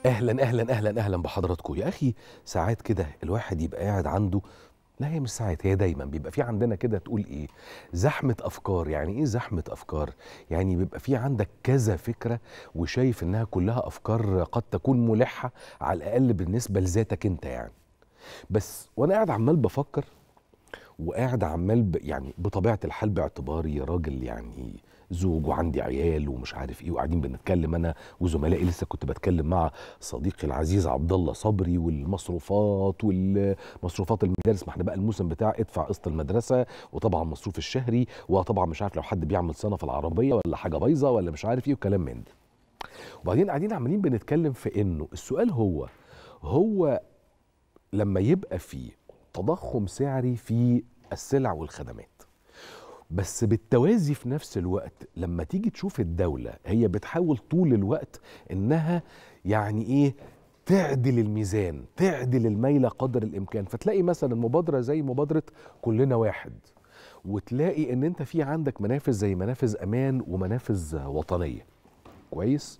اهلا اهلا اهلا اهلا بحضراتكم يا اخي. ساعات كده الواحد يبقى قاعد عنده، لا هي مش ساعات، هي دايما بيبقى في عندنا كده تقول ايه، زحمة افكار. يعني ايه زحمة افكار؟ يعني بيبقى في عندك كذا فكرة وشايف انها كلها افكار قد تكون ملحة على الاقل بالنسبة لذاتك انت يعني. بس وانا قاعد عمال بفكر وقاعد عمال يعني بطبيعه الحال باعتباري راجل يعني زوج وعندي عيال ومش عارف ايه، وقاعدين بنتكلم انا وزملائي. لسه كنت بتكلم مع صديقي العزيز عبد الله صبري، والمصروفات المدارس، ما احنا بقى الموسم بتاع ادفع قسط المدرسه، وطبعا مصروف الشهري، وطبعا مش عارف لو حد بيعمل صيانه في العربيه ولا حاجه بايظه ولا مش عارف ايه وكلام من ده. وبعدين قاعدين عمالين بنتكلم في انه السؤال هو لما يبقى في تضخم سعري في السلع والخدمات، بس بالتوازي في نفس الوقت لما تيجي تشوف الدولة هي بتحاول طول الوقت انها يعني ايه، تعدل الميزان، تعدل الميلة قدر الامكان. فتلاقي مثلا مبادرة زي مبادرة كلنا واحد، وتلاقي ان انت في عندك منافذ زي منافذ امان ومنافذ وطنية، كويس،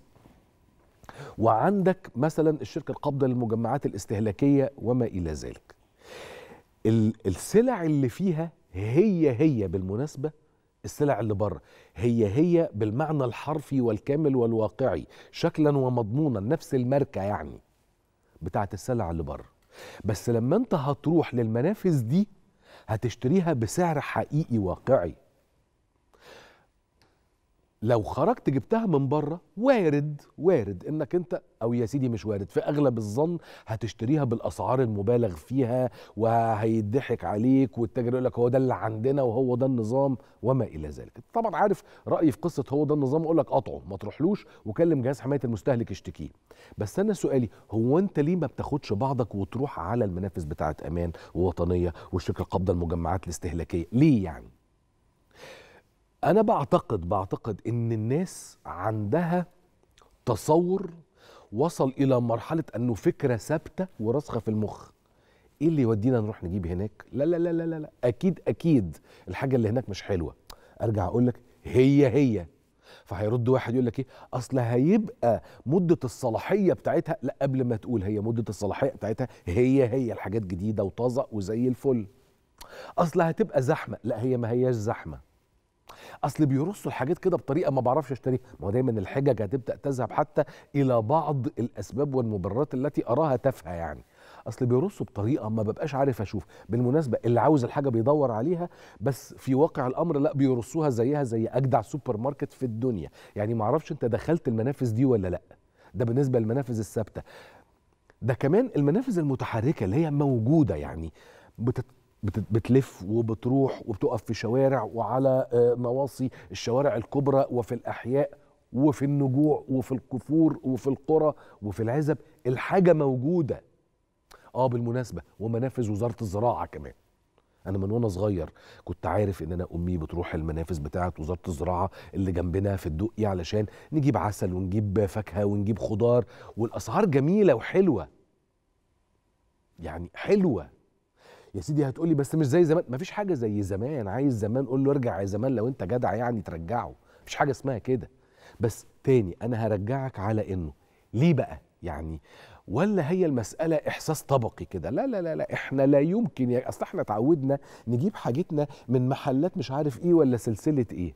وعندك مثلا الشركة القابضة للمجمعات الاستهلاكية وما الى ذلك. السلع اللي فيها هي بالمناسبة السلع اللي بره، هي بالمعنى الحرفي والكامل والواقعي، شكلا ومضمونا نفس الماركة يعني بتاعت السلع اللي بره. بس لما انت هتروح للمنافذ دي هتشتريها بسعر حقيقي واقعي. لو خرجت جبتها من بره وارد انك انت، او يا سيدي مش وارد، في اغلب الظن هتشتريها بالاسعار المبالغ فيها، وهيضحك عليك، والتاجر يقول لك هو ده اللي عندنا وهو ده النظام وما الى ذلك. طبعا عارف رايي في قصه هو ده النظام، اقول لك قطعه، ما تروحلوش وكلم جهاز حمايه المستهلك اشتكيه. بس انا سؤالي هو انت ليه ما بتاخدش بعضك وتروح على المنافذ بتاعه امان ووطنيه والشركه القابضه المجمعات الاستهلاكيه؟ ليه يعني؟ أنا بعتقد إن الناس عندها تصور وصل إلى مرحلة أنه فكرة ثابتة وراسخة في المخ. إيه اللي يودينا نروح نجيب هناك؟ لا لا لا لا لا لا. أكيد الحاجة اللي هناك مش حلوة. أرجع أقول لك هي. فهيرد واحد يقول لك إيه؟ أصل هيبقى مدة الصلاحية بتاعتها، لا، قبل ما تقول هي مدة الصلاحية بتاعتها، هي الحاجات جديدة وطازة وزي الفل. أصل هتبقى زحمة، لا هي ما هياش زحمة. اصل بيرصوا الحاجات كده بطريقه ما بعرفش اشتريها. ما هو دايما الحجج هتبدا تذهب حتى الى بعض الاسباب والمبررات التي اراها تافهه يعني. اصل بيرصوا بطريقه ما ببقاش عارف اشوف. بالمناسبه اللي عاوز الحاجه بيدور عليها، بس في واقع الامر لا، بيرصوها زيها زي اجدع سوبر ماركت في الدنيا. يعني ما اعرفش انت دخلت المنافذ دي ولا لا. ده بالنسبه للمنافذ الثابته. ده كمان المنافذ المتحركة اللي هي موجودة يعني، بتلف وبتروح وبتقف في شوارع وعلى نواصي الشوارع الكبرى وفي الأحياء وفي النجوع وفي الكفور وفي القرى وفي العزب. الحاجة موجودة. بالمناسبة ومنافذ وزارة الزراعة كمان. انا من وانا صغير كنت عارف ان انا امي بتروح المنافذ بتاعه وزاره الزراعه اللي جنبنا في الدقي علشان نجيب عسل ونجيب فاكهه ونجيب خضار، والاسعار جميله وحلوه. يعني حلوه. يا سيدي هتقولي بس مش زي زمان. مفيش حاجه زي زمان. عايز زمان قول له ارجع يا زمان، لو انت جدع يعني ترجعه. مفيش حاجه اسمها كده. بس تاني انا هرجعك على انه ليه بقى يعني؟ ولا هي المسألة إحساس طبقي كده؟ لا لا لا لا، إحنا لا يمكن أصل إحنا اتعودنا نجيب حاجتنا من محلات مش عارف إيه ولا سلسلة إيه.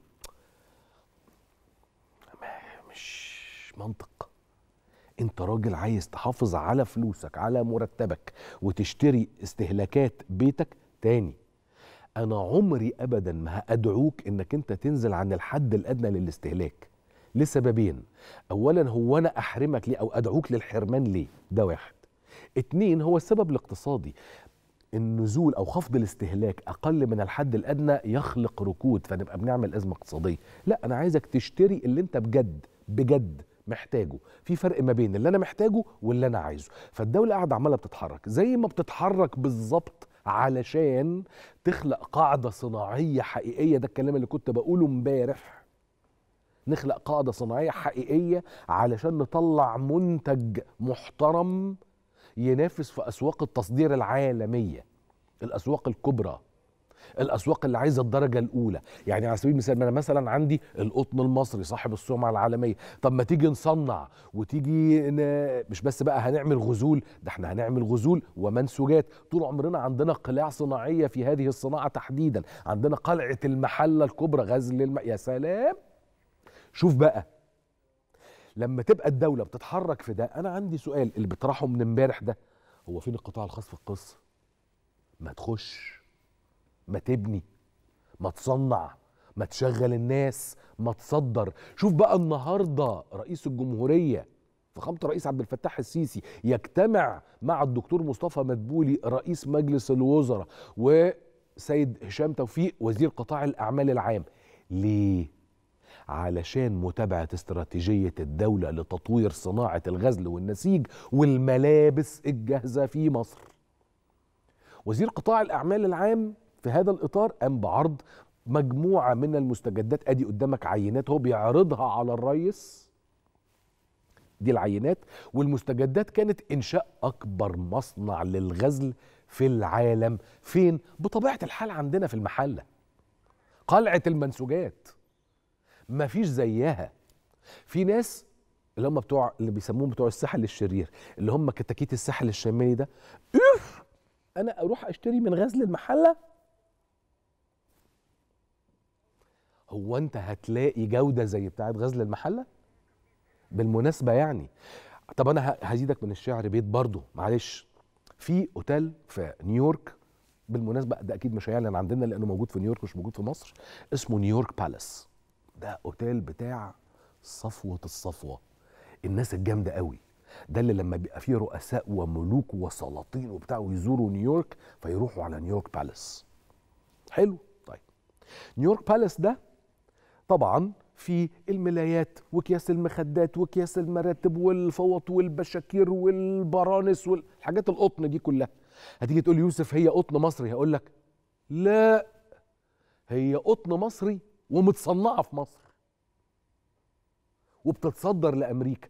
مش منطق. انت راجل عايز تحافظ على فلوسك، على مرتبك، وتشتري استهلاكات بيتك. تاني انا عمري ابدا ما هادعوك انك انت تنزل عن الحد الادنى للاستهلاك، لسببين. اولا هو انا احرمك ليه او ادعوك للحرمان ليه؟ ده واحد. اتنين هو السبب الاقتصادي. النزول او خفض الاستهلاك اقل من الحد الادنى يخلق ركود فنبقى بنعمل ازمه اقتصاديه. لا انا عايزك تشتري اللي انت بجد محتاجه. في فرق ما بين اللي انا محتاجه واللي انا عايزه. فالدوله قاعده عماله بتتحرك زي ما بتتحرك بالظبط علشان تخلق قاعده صناعيه حقيقيه. ده الكلام اللي كنت بقوله امبارح. نخلق قاعده صناعيه حقيقيه علشان نطلع منتج محترم ينافس في اسواق التصدير العالميه، الاسواق الكبرى. الاسواق اللي عايزه الدرجه الاولى. يعني على سبيل المثال انا مثلا عندي القطن المصري صاحب السمعه العالميه، طب ما تيجي نصنع وتيجي مش بس بقى هنعمل غزول، ده احنا هنعمل غزول ومنسوجات. طول عمرنا عندنا قلاع صناعيه في هذه الصناعه تحديدا، عندنا قلعه المحله الكبرى غزل يا سلام. شوف بقى لما تبقى الدوله بتتحرك في ده، انا عندي سؤال اللي بيطرحه من امبارح ده، هو فين القطاع الخاص في القصه؟ ما تخش، ما تبني، ما تصنع، ما تشغل الناس، ما تصدر. شوف بقى النهارده رئيس الجمهوريه فخامة الرئيس عبد الفتاح السيسي يجتمع مع الدكتور مصطفى مدبولي رئيس مجلس الوزراء وسيد هشام توفيق وزير قطاع الأعمال العام. ليه؟ علشان متابعة استراتيجية الدولة لتطوير صناعة الغزل والنسيج والملابس الجاهزة في مصر. وزير قطاع الأعمال العام في هذا الإطار قام بعرض مجموعة من المستجدات، أدي قدامك عينات هو بيعرضها على الرئيس. دي العينات والمستجدات كانت إنشاء أكبر مصنع للغزل في العالم. فين؟ بطبيعة الحال عندنا في المحلة، قلعة المنسوجات مفيش زيها. في ناس اللي هم بتوع اللي بيسموهم بتوع الساحل الشرير، اللي هم كتاكيت الساحل الشمالي ده، انا اروح اشتري من غزل المحله؟ هو انت هتلاقي جوده زي بتاعه غزل المحله؟ بالمناسبه يعني، طب انا هزيدك من الشعر بيت برضو معلش. في اوتيل في نيويورك، بالمناسبه ده اكيد مش هيعلن عندنا لانه موجود في نيويورك مش موجود في مصر، اسمه نيويورك بالاس. ده اوتيل بتاع صفوه الصفوه، الناس الجامده قوي. ده اللي لما بيبقى فيه رؤساء وملوك وسلاطين وبتاع ويزوروا نيويورك فيروحوا على نيويورك بالاس. حلو. طيب نيويورك بالاس ده طبعا في الملايات واكياس المخدات واكياس المراتب والفوط والبشاكير والبرانس والحاجات القطن دي كلها. هتيجي تقول يوسف هي قطن مصري، هقول لك لا، هي قطن مصري ومتصنعه في مصر وبتتصدر لامريكا.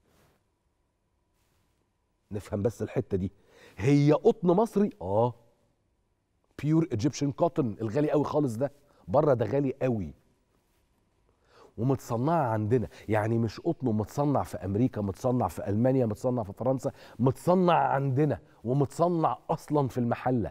نفهم بس الحته دي، هي قطن مصري بيور ايجيبشن كوتن الغالي قوي خالص ده، بره ده غالي قوي، ومتصنعه عندنا. يعني مش قطن متصنع في امريكا، متصنع في المانيا، متصنع في فرنسا، متصنع عندنا ومتصنع اصلا في المحله،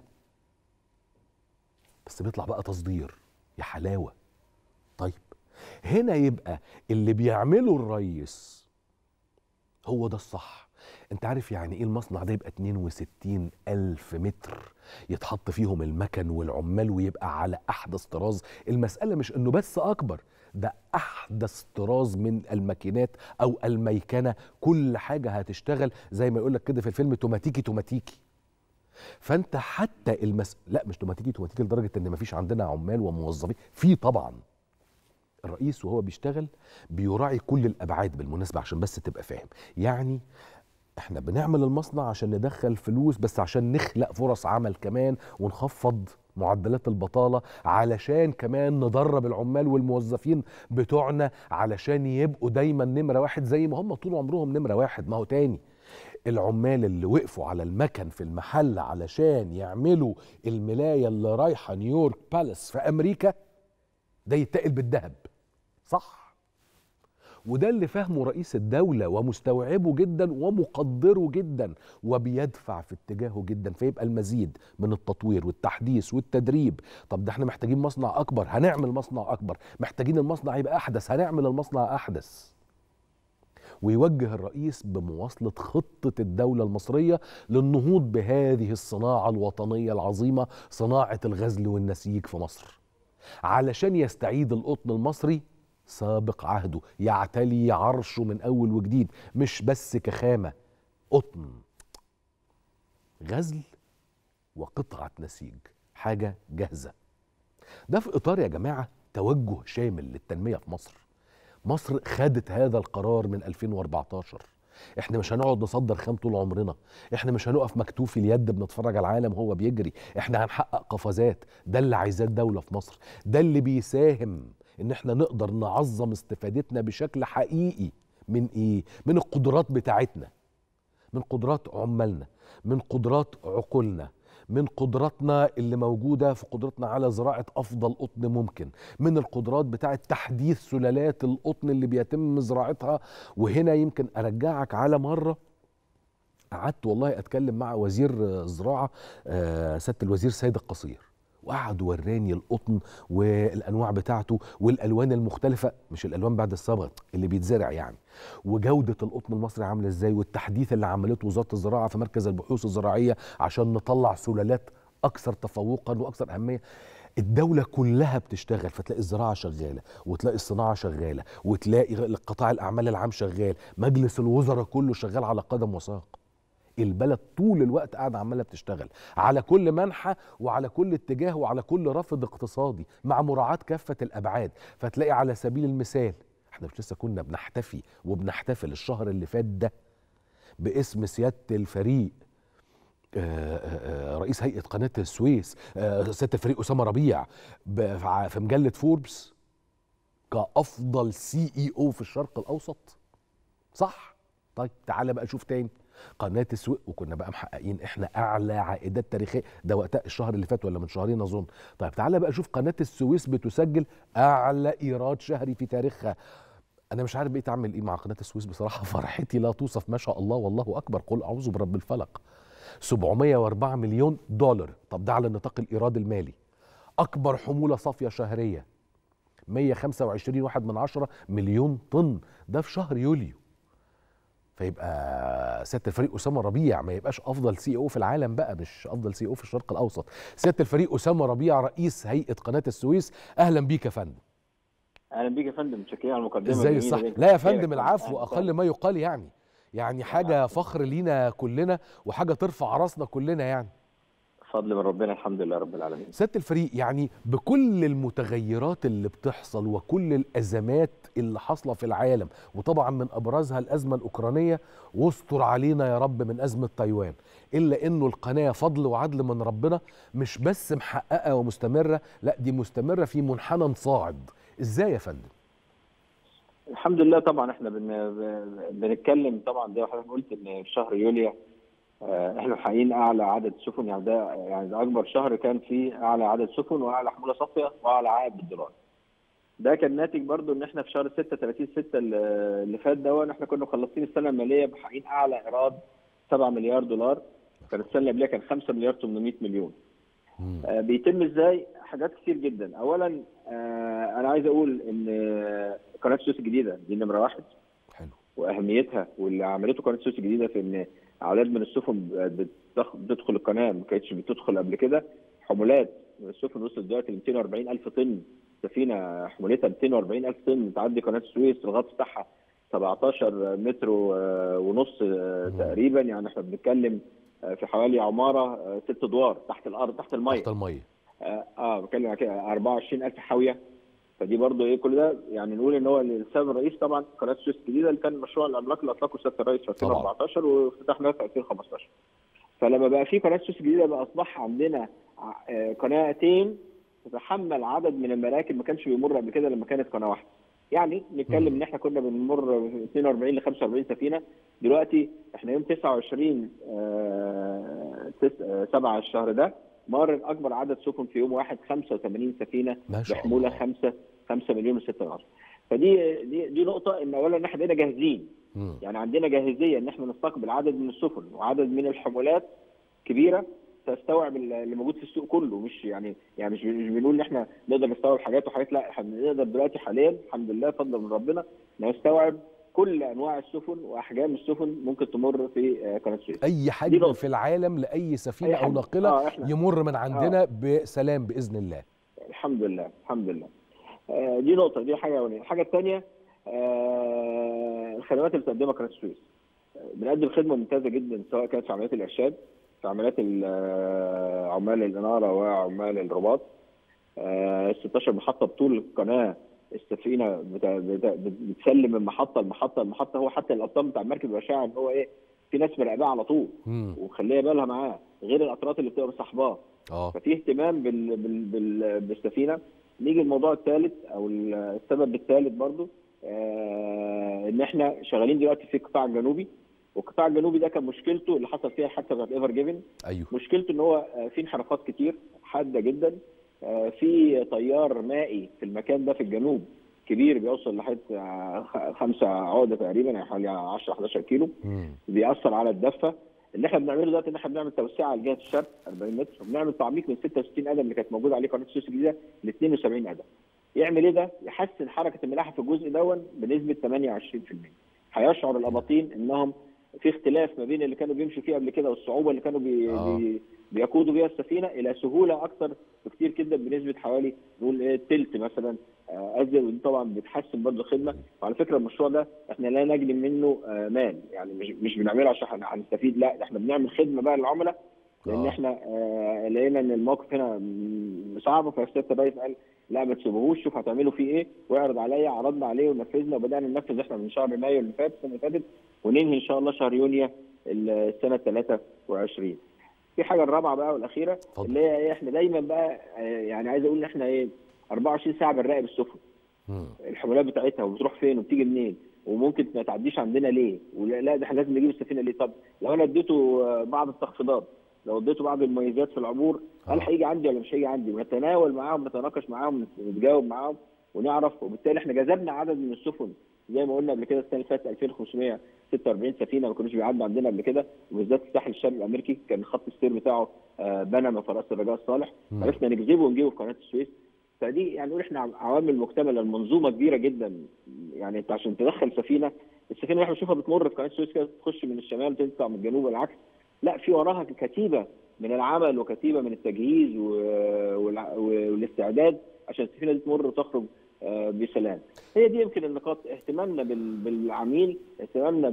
بس بيطلع بقى تصدير. يا حلاوه. طيب هنا يبقى اللي بيعمله الريس هو ده الصح. انت عارف يعني ايه المصنع ده يبقى 62,000 متر يتحط فيهم المكن والعمال ويبقى على احدث طراز؟ المسألة مش انه بس اكبر، ده احدث طراز من الماكينات او الميكنة، كل حاجة هتشتغل زي ما يقولك كده في الفيلم توماتيكي توماتيكي. فانت حتى لا مش توماتيكي توماتيكي لدرجة ان مفيش عندنا عمال وموظفين، في طبعا. الرئيس وهو بيشتغل بيراعي كل الابعاد بالمناسبة عشان بس تبقى فاهم. يعني احنا بنعمل المصنع عشان ندخل فلوس، بس عشان نخلق فرص عمل كمان ونخفض معدلات البطالة، علشان كمان ندرب العمال والموظفين بتوعنا علشان يبقوا دايما نمرة واحد زي ما هم طول عمرهم نمرة واحد. ما هو تاني العمال اللي وقفوا على المكن في المحل علشان يعملوا الملاية اللي رايحة نيويورك بالاس في أمريكا ده يتقل بالذهب، صح؟ وده اللي فهمه رئيس الدولة ومستوعبه جدا ومقدره جدا وبيدفع في اتجاهه جدا. فيبقى المزيد من التطوير والتحديث والتدريب. طب ده احنا محتاجين مصنع أكبر، هنعمل مصنع أكبر. محتاجين المصنع يبقى أحدث، هنعمل المصنع أحدث. ويوجه الرئيس بمواصلة خطة الدولة المصرية للنهوض بهذه الصناعة الوطنية العظيمة، صناعة الغزل والنسيج في مصر، علشان يستعيد القطن المصري سابق عهده، يعتلي عرشه من أول وجديد، مش بس كخامة، قطن، غزل وقطعة نسيج، حاجة جاهزة. ده في إطار يا جماعة توجه شامل للتنمية في مصر. مصر خدت هذا القرار من 2014. احنا مش هنقعد نصدر خام طول عمرنا، احنا مش هنقف مكتوفي اليد بنتفرج على العالم هو بيجري، احنا هنحقق قفزات. ده اللي عايزاه الدولة في مصر، ده اللي بيساهم ان احنا نقدر نعظم استفادتنا بشكل حقيقي من ايه؟ من القدرات بتاعتنا، من قدرات عمالنا، من قدرات عقولنا، من قدراتنا اللي موجودة في قدرتنا على زراعة أفضل قطن ممكن، من القدرات بتاعة تحديث سلالات القطن اللي بيتم زراعتها. وهنا يمكن أرجعك على مرة قعدت والله أتكلم مع وزير الزراعة سيادة الوزير سيد القصير، وقعد وراني القطن والانواع بتاعته والالوان المختلفه، مش الالوان بعد الصبغه اللي بيتزرع يعني، وجوده القطن المصري عامله ازاي، والتحديث اللي عملته وزاره الزراعه في مركز البحوث الزراعيه عشان نطلع سلالات اكثر تفوقا واكثر اهميه. الدولة كلها بتشتغل، فتلاقي الزراعة شغالة وتلاقي الصناعة شغالة وتلاقي قطاع الأعمال العام شغال، مجلس الوزراء كله شغال على قدم وساق. البلد طول الوقت قاعده عماله بتشتغل على كل منحى وعلى كل اتجاه وعلى كل رافد اقتصادي مع مراعاة كافة الابعاد. فتلاقي على سبيل المثال احنا مش لسه كنا بنحتفي وبنحتفل الشهر اللي فات ده باسم سيادة الفريق رئيس هيئة قناة السويس سيادة الفريق أسامة ربيع في مجلة فوربس كأفضل CEO في الشرق الأوسط، صح؟ طيب تعالى بقى شوف تاني قناة السويس، وكنا بقى محققين احنا اعلى عائدات تاريخيه ده وقتها الشهر اللي فات ولا من شهرين اظن. طيب تعالى بقى شوف قناة السويس بتسجل اعلى ايراد شهري في تاريخها. انا مش عارف بقيت اعمل ايه مع قناة السويس بصراحة، فرحتي لا توصف، ما شاء الله والله اكبر، قل اعوذ برب الفلق. 704 مليون دولار، طب ده على نطاق الايراد المالي. اكبر حمولة صافية شهرية 125.1 مليون طن، ده في شهر يوليو. فيبقى سياده الفريق اسامه ربيع ما يبقاش افضل CEO في العالم بقى، مش افضل CEO في الشرق الاوسط. سياده الفريق اسامه ربيع رئيس هيئه قناه السويس، اهلا بيك يا فندم. اهلا بيك يا فندم، متشكرين على المقدمه ازاي الجميله الصح؟ دي. لا يا فندم العفو، اقل ما يقال يعني. يعني حاجه العفو. فخر لينا كلنا وحاجه ترفع راسنا كلنا يعني. فضل من ربنا، الحمد لله رب العالمين. سيادة الفريق، يعني بكل المتغيرات اللي بتحصل وكل الأزمات اللي حاصلة في العالم، وطبعا من أبرزها الأزمة الأوكرانية، واستر علينا يا رب من أزمة تايوان، إلا إنه القناة فضل وعدل من ربنا مش بس محققة ومستمرة، لا دي مستمرة في منحنى صاعد. إزاي يا فندم؟ الحمد لله. طبعا احنا بنتكلم طبعا زي ما حضرتك قلت ان في شهر يوليو احنا محققين اعلى عدد سفن، يعني ده اكبر شهر كان فيه اعلى عدد سفن واعلى حموله صافيه واعلى عائد بالدولار. ده كان ناتج برضو ان احنا في شهر 6 30/6 اللي فات ده احنا كنا مخلصين السنه الماليه محققين اعلى ايراد 7 مليار دولار. كان السنه اللي قبلها كان 5 مليار 800 مليون. بيتم ازاي؟ حاجات كتير جدا. اولا انا عايز اقول ان قناه السويس الجديده دي نمره واحد. حلو. واهميتها واللي عملته قناه السويس الجديده في ان اعداد من السفن بتدخل القناه ما كانتش بتدخل قبل كده. حمولات من السفن وصلت دلوقتي ل 240,000 طن، سفينه حمولتها 240,000 طن تعدي قناه السويس، الغطس بتاعها 17 متر ونص تقريبا. يعني احنا بنتكلم في حوالي عماره 6 ادوار تحت الارض تحت الميه. تحت الميه. بتكلم على كده 24,000 حاويه. فدي برضه ايه كل ده؟ يعني نقول ان هو السبب الرئيسي طبعا قناه السويس الجديده اللي كان المشروع العملاق اللي اطلقه سياده الرئيس في 2014 وافتتحناه في 2015. فلما بقى في قناه السويس الجديده بقى اصبح عندنا قناتين تتحمل عدد من المراكب ما كانش بيمر قبل كده لما كانت قناه واحده. يعني نتكلم ان احنا كنا بنمر 42 ل 45 سفينه، دلوقتي احنا يوم 29 7 الشهر ده مر اكبر عدد سفن في يوم واحد 85 سفينه بحموله 5 مليون و6. فدي نقطه ان اولا احنا بقينا جاهزين. يعني عندنا جاهزيه ان احنا نستقبل عدد من السفن وعدد من الحمولات كبيره تستوعب اللي موجود في السوق كله. مش مش بنقول ان احنا نقدر نستوعب حاجات وحاجات، لا احنا نقدر دلوقتي حاليا الحمد لله فضلا من ربنا نستوعب كل انواع السفن واحجام السفن ممكن تمر في قناه السويس. اي حجم في العالم لاي سفينه او ناقله يمر من عندنا بسلام باذن الله. الحمد لله الحمد لله. دي نقطه، دي حاجه اولانيه. الحاجه الثانيه الخدمات اللي بتقدمها قناه السويس. بنقدم خدمه ممتازه جدا سواء كانت في عمليات الارشاد، في عمليات عمال الاناره وعمال الرباط. 16 محطه بطول القناه. السفينه بتسلم من محطه لمحطه لمحطه. هو حتى القبطان بتاع المركب بيبقى شاعر ان هو ايه، في ناس مراقباه على طول ومخليه بالها معاه، غير القطارات اللي بتبقى صاحباه. ففي اهتمام بالسفينه. نيجي الموضوع الثالث او السبب الثالث برضو ان احنا شغالين دلوقتي في القطاع الجنوبي. والقطاع الجنوبي ده كان مشكلته اللي حصل فيها الحادثه بتاعت ايفر جيفن. ايوه مشكلته ان هو في انحرافات كتير حاده جدا، في تيار مائي في المكان ده في الجنوب كبير بيوصل لحد 5 عقده تقريبا، يعني حوالي 10 11 كيلو، بيأثر على الدفه. اللي احنا بنعمله دلوقتي ان احنا بنعمل توسعه لجهه الشرق 40 متر، وبنعمل تعميق من 66 قدم اللي كانت موجوده عليه قناه السويس الجديده ل 72 قدم. يعمل ايه ده؟ يحسن حركه الملاحه في الجزء دون بنسبه 28%. هيشعر الاباطين انهم في اختلاف ما بين اللي كانوا بيمشوا فيه قبل كده والصعوبه اللي كانوا بيقودوا بيها السفينه الى سهوله اكثر بكثير جدا بنسبه حوالي نقول تلت مثلا ازيد، ودي طبعا بتحسن برضه الخدمه. وعلى فكره المشروع ده احنا لا نجني منه مال، يعني مش بنعمله عشان هنستفيد، لا احنا بنعمل خدمه بقى للعملاء، لان احنا لقينا ان الموقف هنا صعب. فالسيد الرئيس قال لا ما تسيبوهوش، شوف هتعملوا فيه ايه واعرض عليا. عرضنا عليه ونفذنا، وبدانا ننفذ احنا من شهر مايو اللي فات السنه اللي فاتت، وننهي ان شاء الله شهر يونيو السنه 23. في حاجه الرابعه بقى والاخيره اللي هي ايه، احنا دايما بقى يعني عايز اقول ان احنا ايه 24 ساعه بنراقب السفن، الحمولات بتاعتها وبتروح فين وبتيجي منين وممكن ما تعديش عندنا ليه، ولا ده احنا لازم نجيب السفينه ليه. طب لو انا اديته بعض التخفيضات، لو اديته بعض المميزات في العبور، هل هيجي عندي ولا مش هيجي عندي؟ ونتناول معاهم، نتناقش معاهم، نتجاوب معاهم ونعرف. وبالتالي احنا جذبنا عدد من السفن زي ما قلنا قبل كده السنه اللي فاتت 2546 سفينه ما كانوش بيعدوا عندنا قبل كده، وبالذات الساحل الشرقي الامريكي كان خط السير بتاعه بنما في راس الرجاء الصالح، عرفنا نجذبه ونجيبه في قناه السويس. فدي يعني نقول احنا عوامل مكتمله، المنظومه كبيره جدا. يعني انت عشان تدخل سفينه، السفينه اللي احنا بنشوفها بتمر في قناه السويس كده تخش من الشمال وتطلع من الجنوب والعكس، لا في وراها كتيبه من العمل وكتيبه من التجهيز والاستعداد عشان السفينه دي تمر وتخرج بسلام. هي دي يمكن النقاط، اهتمامنا بالعميل، اهتمامنا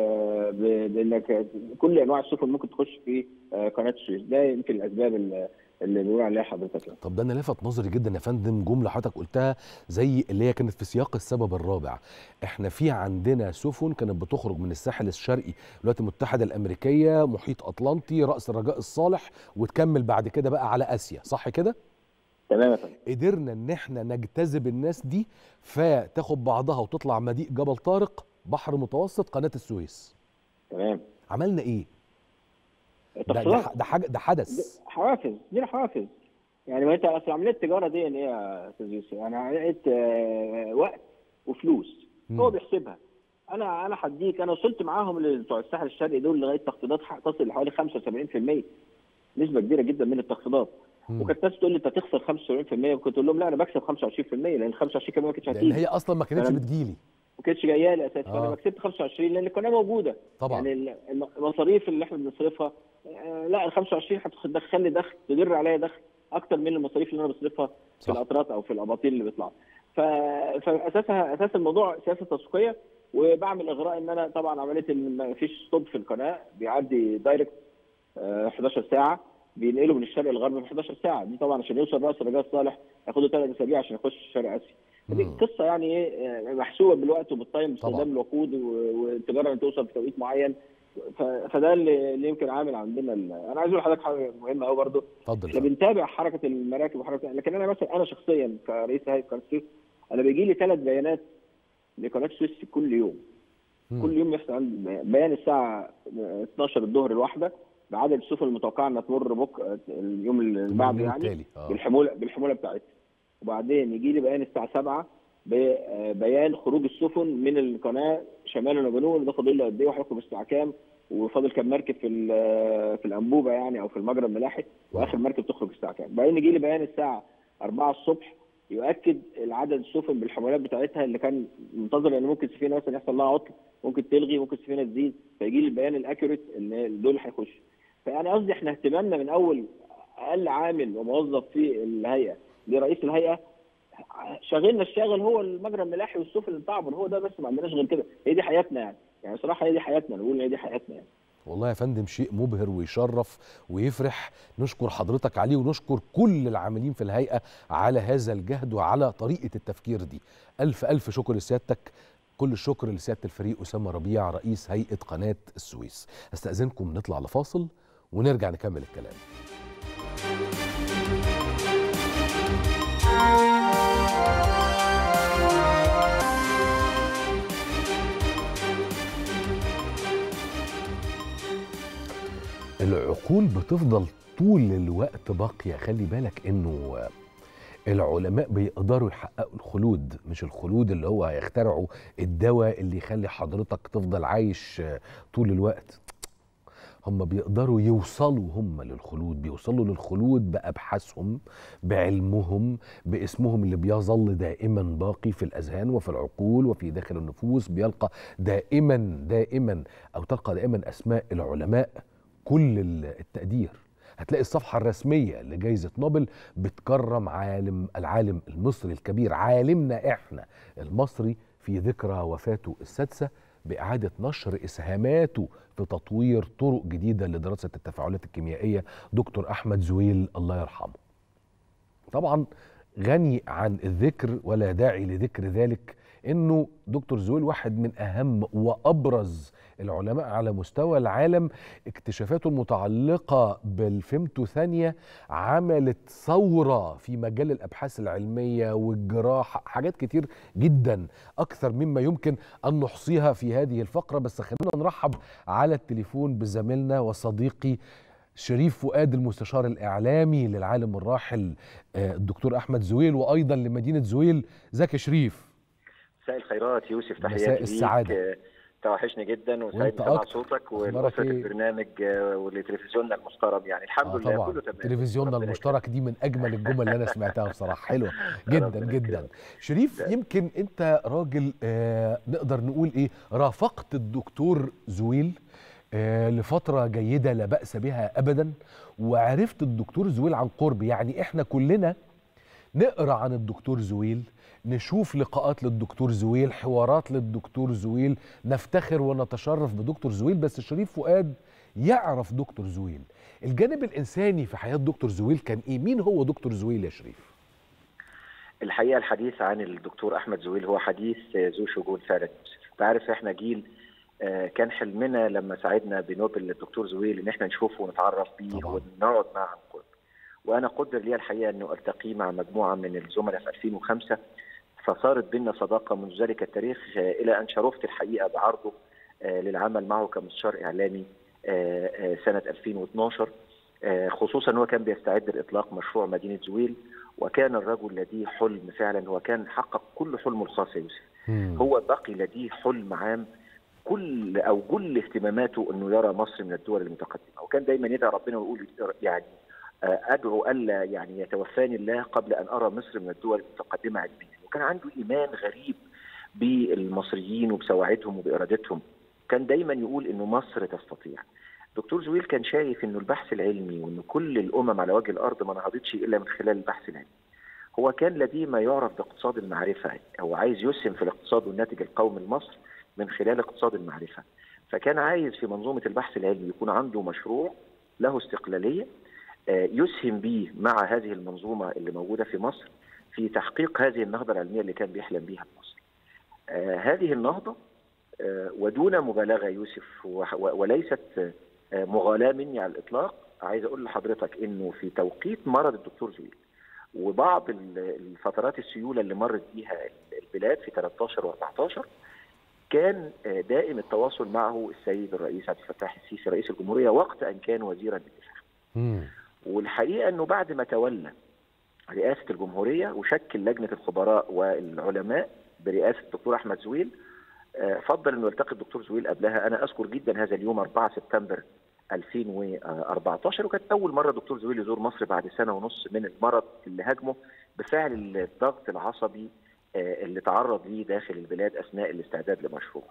بانك كل انواع السفن ممكن تخش في قناه السويس. ده يمكن الاسباب اللي بيقول عليها حضرتك. طب ده انا لفت نظري جدا يا فندم جمله حضرتك قلتها زي اللي هي كانت في سياق السبب الرابع. احنا في عندنا سفن كانت بتخرج من الساحل الشرقي الولايات المتحده الامريكيه، محيط اطلنطي، راس الرجاء الصالح، وتكمل بعد كده بقى على اسيا، صح كده؟ تمام يا فندم. قدرنا ان احنا نجتذب الناس دي فتاخد بعضها وتطلع مضيق جبل طارق، بحر متوسط، قناه السويس. تمام. عملنا ايه؟ ده حدث حوافز، دي حوافز. يعني ما انت اصل عمليه التجاره دي ان ايه يا استاذ يوسف؟ يعني عمليه وقت وفلوس، هو بيحسبها. انا هديك، انا وصلت معاهم بتوع الساحل الشرقي دول لغايه تخفيضات تصل لحوالي 75%، نسبه كبيره جدا من التخفيضات. وكانت ناس تقول لي انت هتخسر 75%، وكنت اقول لهم لا انا بكسب 25%، لان 25 كمان ما كانتش هتيجي، لان هي اصلا ما كانتش بتجيلي، ما كانتش جايه لي اساسا. فانا كسبت 25 لان القناه موجوده طبعا. يعني المصاريف اللي احنا بنصرفها لا ال 25 هتدخل لي دخل، تدر عليا دخل اكتر من المصاريف اللي انا بصرفها في الاطراف او في الاباطيل اللي بيطلعوا. فاساسها اساس الموضوع سياسه تسويقيه. وبعمل اغراء ان انا طبعا عمليه ان ما فيش ستوب في القناه، بيعدي دايركت 11 ساعه، بينقلوا من الشرق للغرب في 11 ساعه. دي طبعا عشان يوصل راس الرجاء الصالح ياخدوا 3 اسابيع عشان يخش شرق اسيا. دي قصه يعني ايه محسوبه بالوقت وبالتايم، باستخدام الوقود والتجاره توصل في توقيت معين. فده اللي يمكن عامل عندنا. انا عايز اقول لحضرتك حاجه مهمه قوي برضه. احنا بنتابع حركه المراكب وحركه، لكن انا مثلا انا شخصيا كرئيس هيئه قناه السويس انا بيجي لي 3 بيانات لقناه السويس كل يوم. كل يوم يحصل عندي بيان الساعه 12 الظهر الواحده بعدد السفن المتوقعه انها تمر بكره اليوم اللي بعده يعني بالحموله بتاعتها. وبعدين يجي لي بيان الساعه 7 بيان خروج السفن من القناه شمالا وجنوبا، ده فاضل له قد ايه وهيخرج الساعه كام، وفاضل كام مركب في الانبوبه يعني او في المجرى الملاحي، واخر مركب تخرج الساعه كام. بعدين يجي لي بيان الساعه 4 الصبح يؤكد العدد السفن بالحمولات بتاعتها اللي كان منتظر، لان ممكن سفينه مثلا يحصل لها عطل، ممكن تلغي، ممكن سفينه تزيد، فيجي لي البيان الاكيوريت ان دول هيخشوا. فيعني قصدي احنا اهتمامنا من اول اقل عامل وموظف في الهيئه لرئيس الهيئه، شاغلنا الشاغل هو المجرى الملاحي والسفن اللي بتعبر، هو ده بس، ما عندناش غير كده. هي دي حياتنا يعني صراحه، هي دي حياتنا، نقول هي دي حياتنا يعني. والله يا فندم شيء مبهر ويشرف ويفرح، نشكر حضرتك عليه ونشكر كل العاملين في الهيئه على هذا الجهد وعلى طريقه التفكير دي. الف الف شكر لسيادتك. كل الشكر لسياده الفريق اسامه ربيع رئيس هيئه قناه السويس. استاذنكم نطلع لفاصل ونرجع نكمل الكلام. العقول بتفضل طول الوقت باقية. خلي بالك انه العلماء بيقدروا يحققوا الخلود، مش الخلود اللي هو هيخترعوا الدواء اللي يخلي حضرتك تفضل عايش طول الوقت. هم بيقدروا يوصلوا هم للخلود، بيوصلوا للخلود بأبحاثهم، بعلمهم، باسمهم اللي بيظل دائما باقي في الأذهان وفي العقول وفي داخل النفوس. بيلقى دائما أو تلقى دائما أسماء العلماء كل التقدير. هتلاقي الصفحة الرسمية لجائزة نوبل بتكرم العالم المصري الكبير، عالمنا احنا المصري، في ذكرى وفاته السادسة، بإعادة نشر إسهاماته في تطوير طرق جديدة لدراسة التفاعلات الكيميائية، دكتور أحمد زويل الله يرحمه. طبعا غني عن الذكر ولا داعي لذكر ذلك انه دكتور زويل واحد من اهم وابرز العلماء على مستوى العالم. اكتشافاته المتعلقة بالفيمتو ثانية عملت ثورة في مجال الابحاث العلمية والجراحة، حاجات كتير جدا اكثر مما يمكن ان نحصيها في هذه الفقرة. بس خلينا نرحب على التليفون بزميلنا وصديقي شريف فؤاد، المستشار الإعلامي للعالم الراحل الدكتور أحمد زويل، وأيضا لمدينة زويل. ازيك يا شريف؟ مساء الخيرات يوسف، تحياتي مساء ليك. السعادة. توحشني جدا وسعيد بسمع صوتك ولأسرة البرنامج ولتلفزيوننا المحترم. يعني الحمد لله طبعا. كله تمام. تلفزيوننا المشترك دي من أجمل الجمل اللي أنا سمعتها بصراحة، حلوة جدا جدا. شريف، يمكن أنت راجل نقدر نقول إيه، رافقت الدكتور زويل لفترة جيدة لا بأس بها أبدا، وعرفت الدكتور زويل عن قرب. يعني إحنا كلنا نقرأ عن الدكتور زويل، نشوف لقاءات للدكتور زويل، حوارات للدكتور زويل، نفتخر ونتشرف بدكتور زويل. بس شريف فؤاد يعرف دكتور زويل، الجانب الإنساني في حياة دكتور زويل كان إيه؟ مين هو دكتور زويل يا شريف؟ الحقيقة الحديث عن الدكتور أحمد زويل هو حديث ذو شجون فعلا يوسف. أنت عارف إحنا جيل كان حلمنا لما ساعدنا بنوبل الدكتور زويل ان احنا نشوفه ونتعرف بيه ونقعد معه عن قرب. وانا قدر لي الحقيقه انه التقي مع مجموعه من الزملاء في 2005، فصارت بيننا صداقه منذ ذلك التاريخ، الى ان شرفت الحقيقه بعرضه للعمل معه كمستشار اعلامي سنه 2012، خصوصا انه كان بيستعد لاطلاق مشروع مدينه زويل، وكان الرجل لديه حلم فعلا، هو كان حقق كل حلمه الخاص يا يوسف. هو بقي لديه حلم عام، كل اهتماماته انه يرى مصر من الدول المتقدمه، وكان دايما يدعي ربنا ويقول يعني ادعو الا يعني يتوفاني الله قبل ان ارى مصر من الدول المتقدمه علميا. وكان عنده ايمان غريب بالمصريين وبسواعدهم وبارادتهم. كان دايما يقول انه مصر تستطيع. دكتور زويل كان شايف انه البحث العلمي وان كل الامم على وجه الارض ما نهضتش الا من خلال البحث العلمي. هو كان لديه ما يعرف باقتصاد المعرفه، هو عايز يسهم في الاقتصاد والناتج القومي لمصر من خلال اقتصاد المعرفة. فكان عايز في منظومة البحث العلمي يكون عنده مشروع له استقلالية يسهم به مع هذه المنظومة اللي موجودة في مصر في تحقيق هذه النهضة العلمية اللي كان بيحلم بها في مصر. هذه النهضة ودون مبالغة يوسف وليست مغالاة مني على الإطلاق، عايز أقول لحضرتك إنه في توقيت مرض الدكتور زويل وبعض الفترات السيولة اللي مرت بيها البلاد في 13 و14، كان دائم التواصل معه السيد الرئيس عبد الفتاح السيسي رئيس الجمهورية وقت أن كان وزيرا للدفاع. والحقيقة أنه بعد ما تولى رئاسة الجمهورية وشكل لجنة الخبراء والعلماء برئاسة الدكتور أحمد زويل، فضل أنه يلتقي الدكتور زويل قبلها. أنا أذكر جدا هذا اليوم 4 سبتمبر 2014، وكانت أول مرة دكتور زويل يزور مصر بعد سنة ونص من المرض اللي هاجمه بفعل الضغط العصبي اللي تعرض ليه داخل البلاد أثناء الاستعداد لمشروع.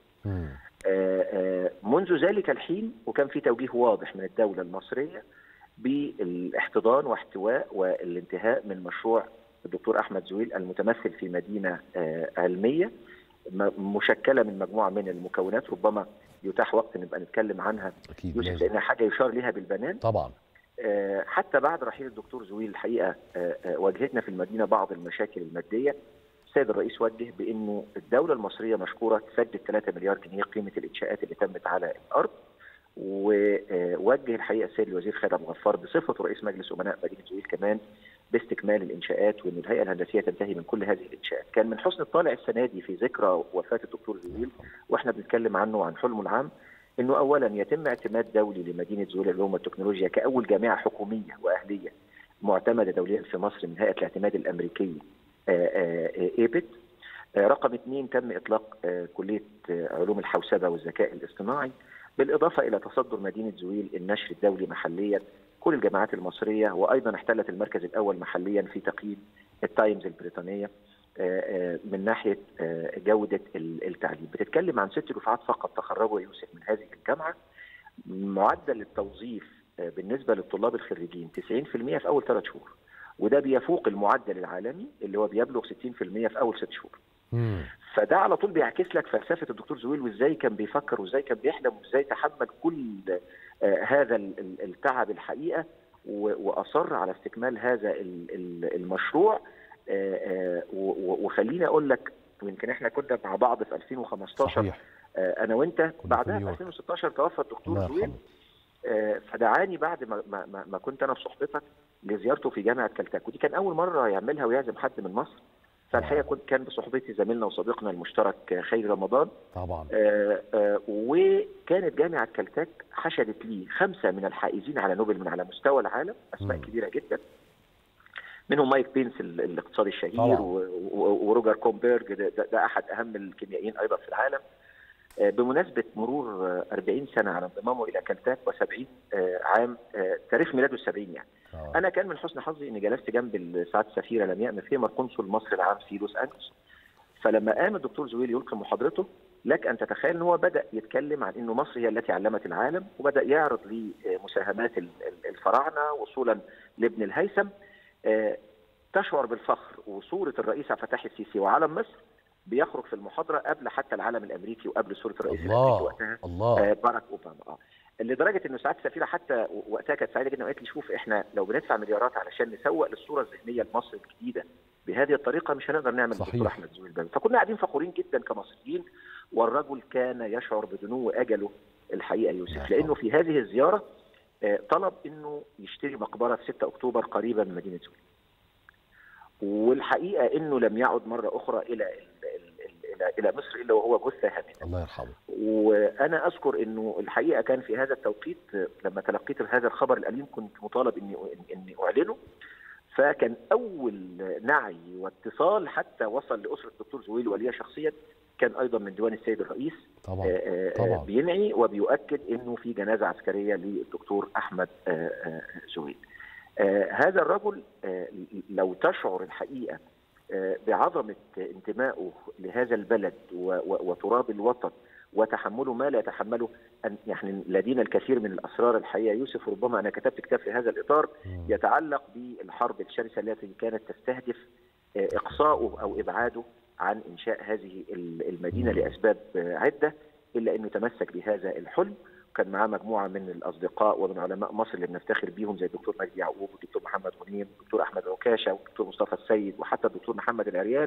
منذ ذلك الحين وكان في توجيه واضح من الدولة المصرية بالاحتضان واحتواء والانتهاء من مشروع الدكتور أحمد زويل المتمثل في مدينة علمية مشكلة من مجموعة من المكونات، ربما يتاح وقت نبقى نتكلم عنها يوسف لأنها حاجة يشار لها بالبنان طبعا. حتى بعد رحيل الدكتور زويل الحقيقة واجهتنا في المدينة بعض المشاكل المادية. السيد الرئيس وجه بأنه الدولة المصرية مشكورة تسدد 3 مليار جنيه قيمة الإنشاءات اللي تمت على الأرض، ووجه الحقيقة السيد الوزير خالد أبو غفار بصفته رئيس مجلس أمناء مدينة زويل كمان باستكمال الإنشاءات، وأن الهيئة الهندسية تنتهي من كل هذه الإنشاءات. كان من حسن الطالع السنة دي في ذكرى وفاة الدكتور زويل وإحنا بنتكلم عنه وعن حلمه العام انه اولا يتم اعتماد دولي لمدينه زويل للعلوم والتكنولوجيا كاول جامعه حكوميه واهليه معتمده دوليا في مصر من هيئه الاعتماد الامريكيه ايبت. رقم 2 تم اطلاق كليه علوم الحوسبه والذكاء الاصطناعي، بالاضافه الى تصدر مدينه زويل النشر الدولي محليا كل الجامعات المصريه، وايضا احتلت المركز الاول محليا في تقييم التايمز البريطانيه من ناحيه جوده التعليم. بتتكلم عن 6 دفعات فقط تخرجوا يوسف من هذه الجامعه. معدل التوظيف بالنسبه للطلاب الخريجين 90% في اول 3 شهور، وده بيفوق المعدل العالمي اللي هو بيبلغ 60% في اول 6 شهور. فده على طول بيعكس لك فلسفه الدكتور زويل، وازاي كان بيفكر وازاي كان بيحلم وازاي تحمل كل هذا التعب الحقيقه، واصر على استكمال هذا المشروع. وخليني اقول لك، يمكن احنا كنا مع بعض في 2015 صحيح. انا وانت، بعدها في 2016 توفى الدكتور زويل. فدعاني بعد ما كنت انا في صحبتك لزيارته في جامعه كلتاك، ودي كان اول مره يعملها ويعزم حد من مصر. فالحقيقه كان بصحبتي زميلنا وصديقنا المشترك خير رمضان طبعا. وكانت جامعه كلتاك حشدت لي 5 من الحائزين على نوبل من على مستوى العالم، اسماء كبيره جدا، منهم مايك بينس الاقتصادي الشهير وروجر كومبيرج ده احد اهم الكيميائيين ايضا في العالم. بمناسبه مرور 40 سنه على انضمامه الى كلتاك و70 عام تاريخ ميلاده ال70 يعني. انا كان من حسن حظي اني جلست جنب سعاده السفيره لمياء مفيمر قنصل مصر العام في لوس انجلوس. فلما قام الدكتور زويل يلقي محاضرته، لك ان تتخيل ان هو بدا يتكلم عن انه مصر هي التي علمت العالم، وبدا يعرض لمساهمات الفراعنه وصولا لابن الهيثم. تشعر بالفخر، وصوره الرئيس عبد الفتاح السيسي وعلم مصر بيخرج في المحاضره قبل حتى العلم الامريكي وقبل صوره الرئيس الامريكي وقتها باراك اوباما. لدرجه انه سعاده السفيره حتى وقتها كانت سعيده جدا وقالت لي شوف، احنا لو بندفع مليارات علشان نسوق للصوره الذهنيه لمصر الجديده بهذه الطريقه مش هنقدر نعمل الدكتور احمد زويل بقى. فكنا قاعدين فخورين جدا كمصريين، والرجل كان يشعر بدنو اجله الحقيقه يوسف، لانه في هذه الزياره طلب انه يشتري مقبره في 6 اكتوبر قريبه من مدينه زويل. والحقيقه انه لم يعد مره اخرى الى مصر الا وهو جثه هامده. الله يرحمه. وانا اذكر انه الحقيقه كان في هذا التوقيت لما تلقيت هذا الخبر الاليم كنت مطالب اني اعلنه. فكان اول نعي واتصال حتى وصل لاسره الدكتور زويل وليا شخصيا، كان ايضا من ديوان السيد الرئيس طبعا. بينعي وبيؤكد انه في جنازه عسكريه للدكتور احمد زويل. هذا الرجل لو تشعر الحقيقه بعظمه انتمائه لهذا البلد وتراب الوطن وتحمله ما لا يتحمله، يعني لدينا الكثير من الاسرار الحقيقه يوسف، ربما انا كتبت كتاب في هذا الاطار يتعلق بالحرب الشرسه التي كانت تستهدف اقصاؤه او ابعاده عن انشاء هذه المدينه لاسباب عده، الا انه تمسك بهذا الحلم. كان معاه مجموعه من الاصدقاء ومن علماء مصر اللي بنفتخر بيهم زي الدكتور مجدي يعقوب والدكتور محمد غنيم والدكتور احمد عكاشه والدكتور مصطفى السيد وحتى الدكتور محمد العريان.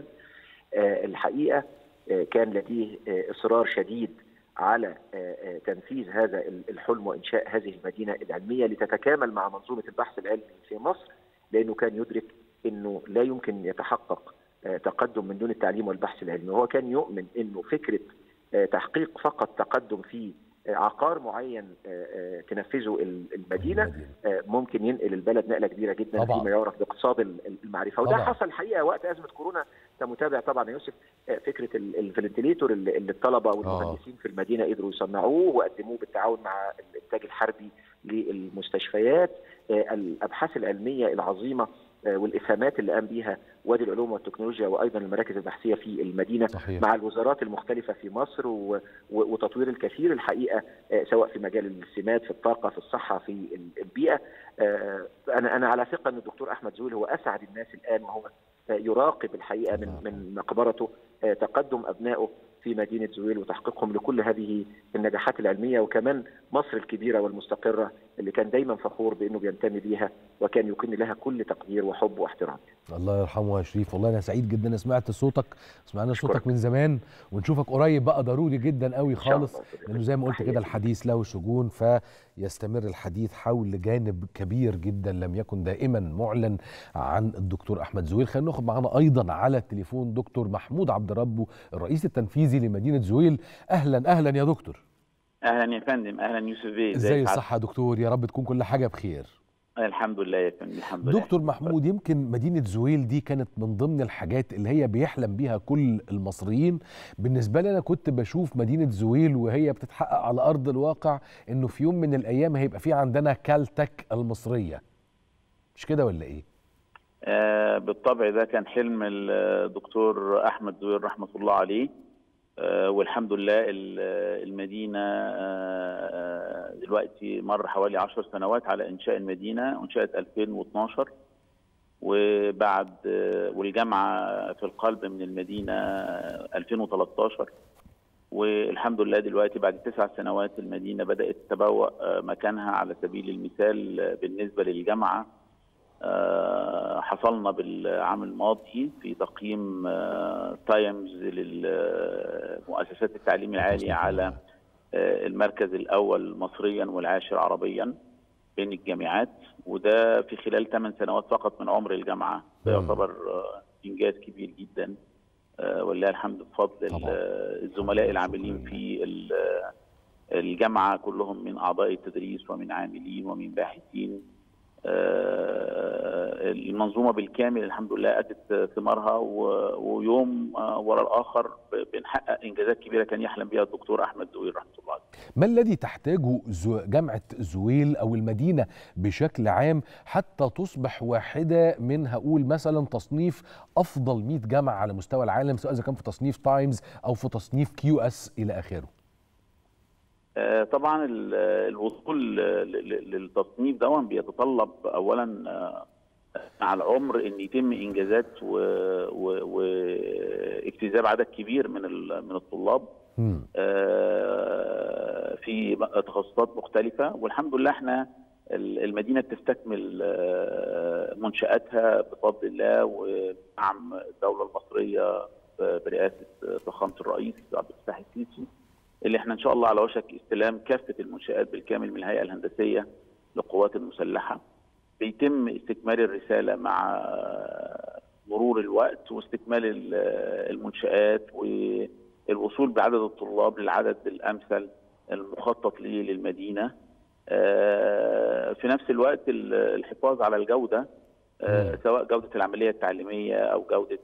الحقيقه كان لديه اصرار شديد على تنفيذ هذا الحلم وانشاء هذه المدينه العلميه لتتكامل مع منظومه البحث العلمي في مصر، لانه كان يدرك انه لا يمكن يتحقق تقدم من دون التعليم والبحث العلمي. وهو كان يؤمن انه فكره تحقيق فقط تقدم في عقار معين تنفذه المدينه ممكن ينقل البلد نقله كبيره جدا فيما يعرف باقتصاد المعرفه. وده حصل الحقيقه وقت ازمه كورونا. انت متابع طبعا يا يوسف فكره الفنتليتور اللي الطلبه والمهندسين في المدينه قدروا يصنعوه وقدموه بالتعاون مع الانتاج الحربي للمستشفيات. الابحاث العلميه العظيمه والإسهامات اللي قام بيها وادي العلوم والتكنولوجيا وأيضا المراكز البحثية في المدينة صحيح. مع الوزارات المختلفة في مصر وتطوير الكثير الحقيقة سواء في مجال السمات، في الطاقة، في الصحة، في البيئة. أنا على ثقة أن الدكتور أحمد زويل هو أسعد الناس الآن، وهو يراقب الحقيقة من مقبرته تقدم أبنائه في مدينة زويل وتحقيقهم لكل هذه النجاحات العلمية، وكمان مصر الكبيرة والمستقرة اللي كان دايما فخور بأنه بينتمي ليها وكان يكن لها كل تقدير وحب واحترام. الله يرحمه يا شريف. والله أنا سعيد جدا سمعنا صوتك من زمان، ونشوفك قريب بقى ضروري جدا قوي خالص، لأنه زي ما قلت كده الحديث له شجون، فيستمر الحديث حول جانب كبير جدا لم يكن دائما معلن عن الدكتور أحمد زويل. خلينا ناخد معانا أيضا على التليفون دكتور محمود عبد ربه الرئيس التنفيذي لمدينة زويل. أهلا يا دكتور. اهلا يا فندم، اهلا يوسف بيه، ازاي ازيك؟ الصحه يا دكتور؟ يا رب تكون كل حاجه بخير. الحمد لله يا فندم، الحمد لله. دكتور محمود، يمكن مدينة زويل دي كانت من ضمن الحاجات اللي هي بيحلم بيها كل المصريين. بالنسبة لي أنا كنت بشوف مدينة زويل وهي بتتحقق على أرض الواقع، إنه في يوم من الأيام هيبقى في عندنا كالتك المصرية، مش كده ولا إيه؟ بالطبع ده كان حلم الدكتور أحمد زويل رحمة الله عليه. والحمد لله المدينة دلوقتي مر حوالي 10 سنوات على إنشاء المدينة، أنشأت 2012، وبعد والجامعة في القلب من المدينة 2013. والحمد لله دلوقتي بعد 9 سنوات المدينة بدأت تتبوأ مكانها. على سبيل المثال بالنسبة للجامعة، حصلنا بالعام الماضي في تقييم تايمز للمؤسسات التعليم العالي على المركز الأول مصريا والعاشر عربيا بين الجامعات، وده في خلال 8 سنوات فقط من عمر الجامعة. ده يعتبر إنجاز كبير جدا، ولله الحمد بفضل الزملاء العاملين في الجامعة كلهم من أعضاء التدريس ومن عاملين ومن باحثين. المنظومة بالكامل الحمد لله أتت ثمارها، ويوم وراء الآخر بنحقق إنجازات كبيرة كان يحلم بها الدكتور أحمد زويل رحمة الله عليه. ما الذي تحتاجه جامعة زويل أو المدينة بشكل عام حتى تصبح واحدة من، هقول مثلا، تصنيف أفضل 100 جامعة على مستوى العالم، سواء إذا كان في تصنيف تايمز أو في تصنيف QS إلى آخره؟ طبعا الوصول للتصنيف ده بيتطلب اولا مع العمر ان يتم انجازات واجتذاب عدد كبير من الطلاب في تخصصات مختلفه. والحمد لله احنا المدينه بتستكمل منشاتها بفضل الله ودعم الدوله المصريه برئاسه فخامه الرئيس عبد الفتاح السيسي، اللي احنا ان شاء الله على وشك استلام كافه المنشآت بالكامل من الهيئه الهندسيه للقوات المسلحه. بيتم استكمال الرساله مع مرور الوقت واستكمال المنشآت والوصول بعدد الطلاب للعدد الامثل المخطط للمدينه. في نفس الوقت الحفاظ على الجوده، سواء جوده العمليه التعليميه او جوده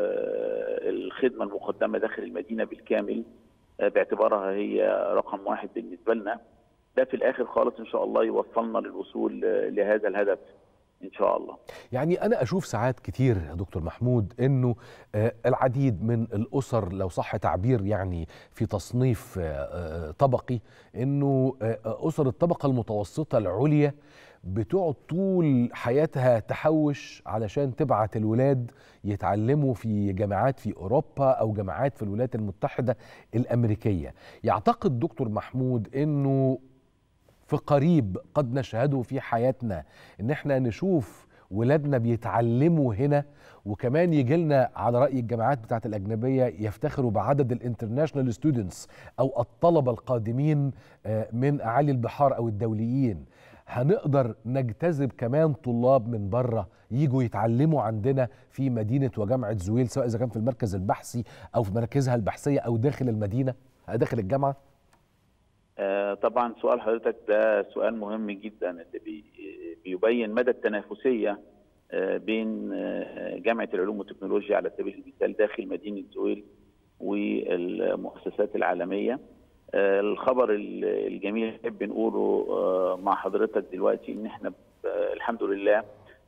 الخدمه المقدمه داخل المدينه بالكامل، باعتبارها هي رقم واحد بالنسبة لنا. ده في الآخر خالص إن شاء الله يوصلنا للوصول لهذا الهدف إن شاء الله. يعني أنا أشوف ساعات كتير يا دكتور محمود إنه العديد من الأسر، لو صح تعبير يعني في تصنيف طبقي، إنه أسر الطبقة المتوسطة العليا بتقعد طول حياتها تحوش علشان تبعت الولاد يتعلموا في جامعات في أوروبا أو جامعات في الولايات المتحدة الأمريكية. يعتقد دكتور محمود أنه في قريب قد نشهده في حياتنا ان احنا نشوف ولادنا بيتعلموا هنا، وكمان يجي لنا على رأي الجامعات بتاعت الأجنبية يفتخروا بعدد الانترناشنال ستودنتس أو الطلبة القادمين من أعالي البحار أو الدوليين. هنقدر نجتذب كمان طلاب من بره يجوا يتعلموا عندنا في مدينة وجامعة زويل، سواء إذا كان في المركز البحثي أو في مراكزها البحثية أو داخل المدينة داخل الجامعة؟ طبعا سؤال حضرتك ده سؤال مهم جدا، اللي بيبين مدى التنافسية بين جامعة العلوم والتكنولوجيا على سبيل المثال داخل مدينة زويل والمؤسسات العالمية. الخبر الجميل اللي نحب نقوله مع حضرتك دلوقتي ان احنا الحمد لله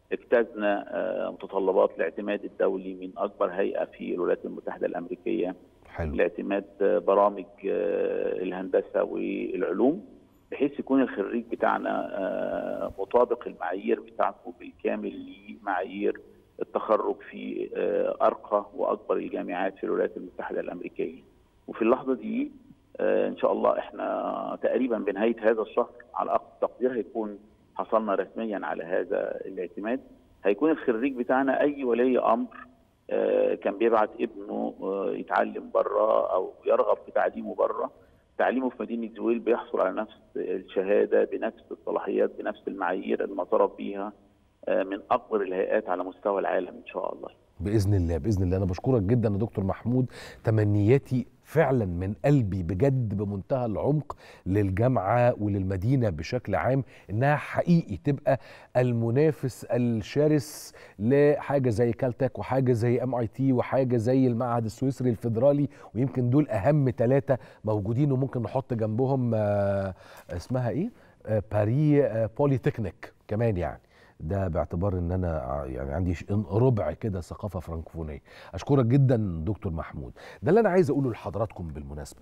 اجتزنا متطلبات الاعتماد الدولي من اكبر هيئة في الولايات المتحدة الامريكية. حلو. لاعتماد برامج الهندسة والعلوم، بحيث يكون الخريج بتاعنا مطابق المعايير بتاعته بالكامل لمعايير التخرج في أرقى وأكبر الجامعات في الولايات المتحدة الأمريكية. وفي اللحظة دي إن شاء الله إحنا تقريبا بنهاية هذا الشهر على أقصى تقدير هيكون حصلنا رسميا على هذا الاعتماد. هيكون الخريج بتاعنا أي ولي أمر كان بيبعت ابنه يتعلم بره او يرغب في تعليمه بره، تعليمه في مدينه زويل بيحصل على نفس الشهاده بنفس الصلاحيات بنفس المعايير المعترف بيها من اكبر الهيئات على مستوى العالم ان شاء الله. باذن الله باذن الله. انا بشكرك جدا يا دكتور محمود، تمنياتي فعلا من قلبي بجد بمنتهى العمق للجامعة وللمدينة بشكل عام، إنها حقيقي تبقى المنافس الشرس لحاجة زي كالتك وحاجة زي MIT وحاجة زي المعهد السويسري الفيدرالي، ويمكن دول أهم 3 موجودين، وممكن نحط جنبهم اسمها إيه؟ باري بوليتكنيك كمان يعني. ده باعتبار ان انا يعني عندي ربع كده ثقافه فرنكفونيه. اشكرك جدا دكتور محمود. ده اللي انا عايز اقوله لحضراتكم بالمناسبه.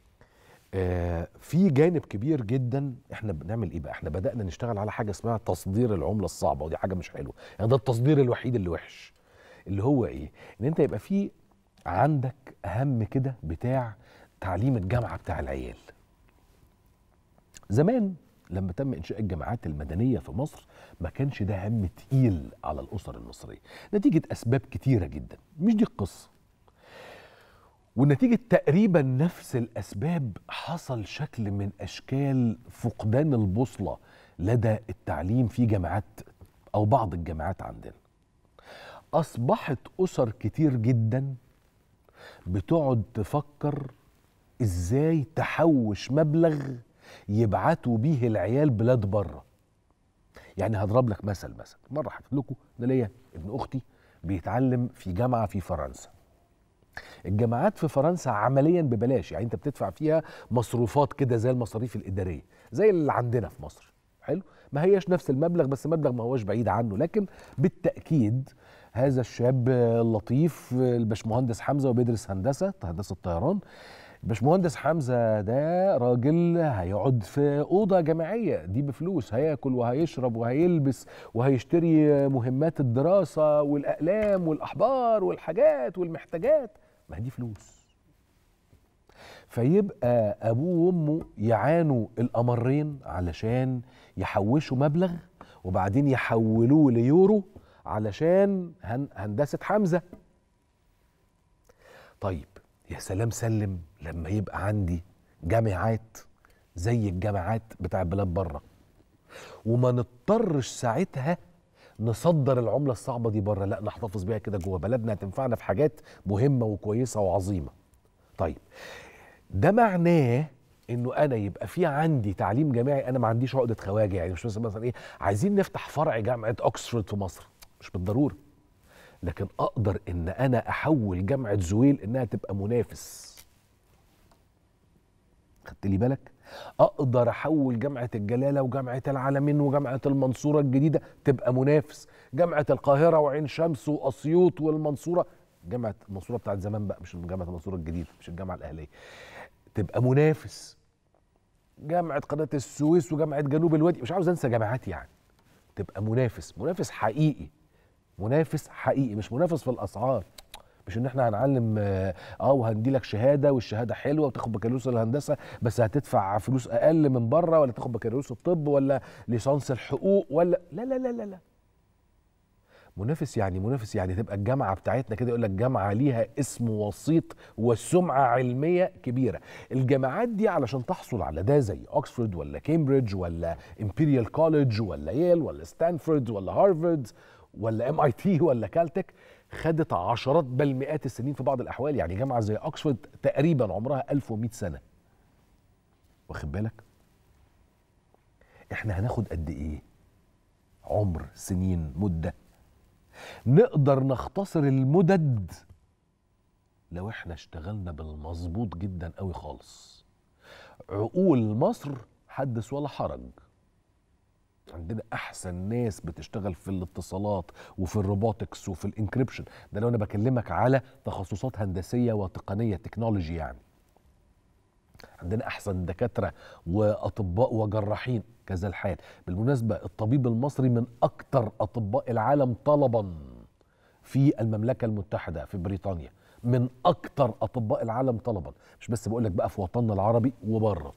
في جانب كبير جدا احنا بنعمل ايه بقى؟ احنا بدانا نشتغل على حاجه اسمها تصدير العمله الصعبه، ودي حاجه مش حلوه. يعني ده التصدير الوحيد اللي وحش، اللي هو ايه؟ ان انت يبقى في عندك هم كده بتاع تعليم الجامعه بتاع العيال. زمان لما تم إنشاء الجامعات المدنية في مصر ما كانش ده هم تقيل على الأسر المصرية، نتيجة أسباب كتيرة جدا، مش دي القصة. ونتيجة تقريبا نفس الأسباب حصل شكل من أشكال فقدان البوصلة لدى التعليم في جامعات أو بعض الجامعات عندنا. أصبحت أسر كتير جدا بتقعد تفكر إزاي تحوش مبلغ يبعتوا بيه العيال بلاد بره. يعني هضرب لك مثل مره حكيت لكم انا ليا ابن اختي بيتعلم في جامعه في فرنسا. الجامعات في فرنسا عمليا ببلاش، يعني انت بتدفع فيها مصروفات كده زي المصاريف الاداريه زي اللي عندنا في مصر. حلو، ما هياش نفس المبلغ بس مبلغ ما هوش بعيد عنه، لكن بالتاكيد هذا الشاب اللطيف الباشمهندس حمزه وبيدرس هندسه الطيران. باشمهندس حمزه ده راجل هيقعد في اوضه جامعيه دي بفلوس، هياكل وهيشرب وهيلبس وهيشتري مهمات الدراسه والاقلام والاحبار والحاجات والمحتاجات، ما دي فلوس. فيبقى ابوه وامه يعانوا الامرين علشان يحوشوا مبلغ وبعدين يحولوه ليورو علشان هندسه حمزه. طيب يا سلام سلم لما يبقى عندي جامعات زي الجامعات بتاع بلاد بره، وما نضطرش ساعتها نصدر العمله الصعبه دي بره، لا نحتفظ بيها كده جوه بلدنا، هتنفعنا في حاجات مهمه وكويسه وعظيمه. طيب ده معناه انه انا يبقى في عندي تعليم جامعي، انا ما عنديش عقده خواجه، يعني مش مثلا ايه عايزين نفتح فرع جامعه اوكسفورد في مصر، مش بالضروره، لكن اقدر ان انا احول جامعه زويل انها تبقى منافس. خدت لي بالك؟ اقدر احول جامعه الجلاله وجامعه العالمين وجامعه المنصوره الجديده تبقى منافس، جامعه القاهره وعين شمس واسيوط والمنصوره، جامعه المنصوره بتاعت زمان بقى مش جامعه المنصوره الجديده، مش الجامعه الاهليه، تبقى منافس، جامعه قناه السويس وجامعه جنوب الوادي، مش عاوز انسى جامعات يعني، تبقى منافس حقيقي، منافس حقيقي، مش منافس في الاسعار، مش ان احنا هنعلم وهندي لك شهاده والشهاده حلوه وتاخد بكالوريوس الهندسه بس هتدفع فلوس اقل من بره، ولا تاخد بكالوريوس الطب ولا ليسانس الحقوق ولا لا لا لا لا لا. منافس يعني تبقى الجامعه بتاعتنا كده يقول لك جامعه ليها اسم وسيط وسمعه علميه كبيره. الجامعات دي علشان تحصل على ده زي اوكسفورد ولا كامبريدج ولا امبيريال كوليدج ولا ييل ولا ستانفورد ولا هارفارد ولا MIT ولا كالتك، خدت عشرات بل مئات السنين في بعض الأحوال. يعني جامعة زي أكسفورد تقريبا عمرها 1100 سنة، واخد بالك؟ احنا هناخد قد ايه عمر، سنين، مدة؟ نقدر نختصر المدد لو احنا اشتغلنا بالمظبوط جدا قوي خالص. عقول مصر حدث ولا حرج، عندنا احسن ناس بتشتغل في الاتصالات وفي الروبوتكس وفي الانكريبشن، ده لو انا بكلمك على تخصصات هندسيه وتقنيه تكنولوجي يعني. عندنا احسن دكاتره واطباء وجراحين كذا الحال. بالمناسبه الطبيب المصري من اكثر اطباء العالم طلبا في المملكه المتحده في بريطانيا، من اكثر اطباء العالم طلبا، مش بس بقول لك بقى في وطننا العربي وبره.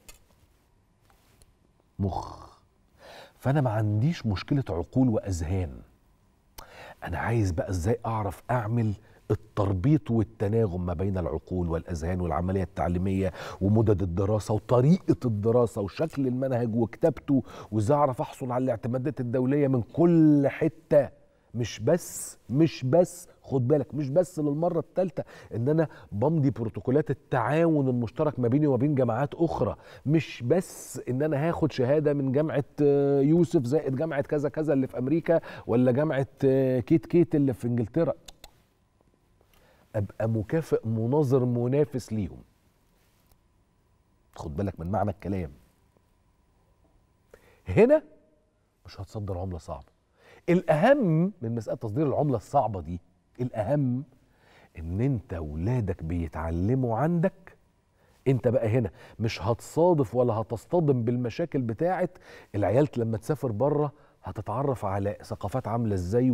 فأنا ما عنديش مشكلة عقول وأذهان، أنا عايز بقى إزاي أعرف أعمل التربيط والتناغم ما بين العقول والأذهان والعملية التعليمية ومدد الدراسة وطريقة الدراسة وشكل المنهج وكتابته، وإزاي أعرف أحصل على الاعتمادات الدولية من كل حتة مش بس خد بالك، مش بس للمره الثالثه ان انا بمضي بروتوكولات التعاون المشترك ما بيني وبين جامعات اخرى، مش بس ان انا هاخد شهاده من جامعه يوسف زائد جامعه كذا كذا اللي في امريكا، ولا جامعه كيت كيت اللي في انجلترا، ابقى مكافئ مناظر منافس ليهم. خد بالك من معنى الكلام. هنا مش هتصدر عمله صعبه. الاهم من مساله تصدير العمله الصعبه دي، الاهم ان انت ولادك بيتعلموا عندك. انت بقى هنا مش هتصادف ولا هتصطدم بالمشاكل بتاعه العيال لما تسافر بره، هتتعرف على ثقافات عامله ازاي،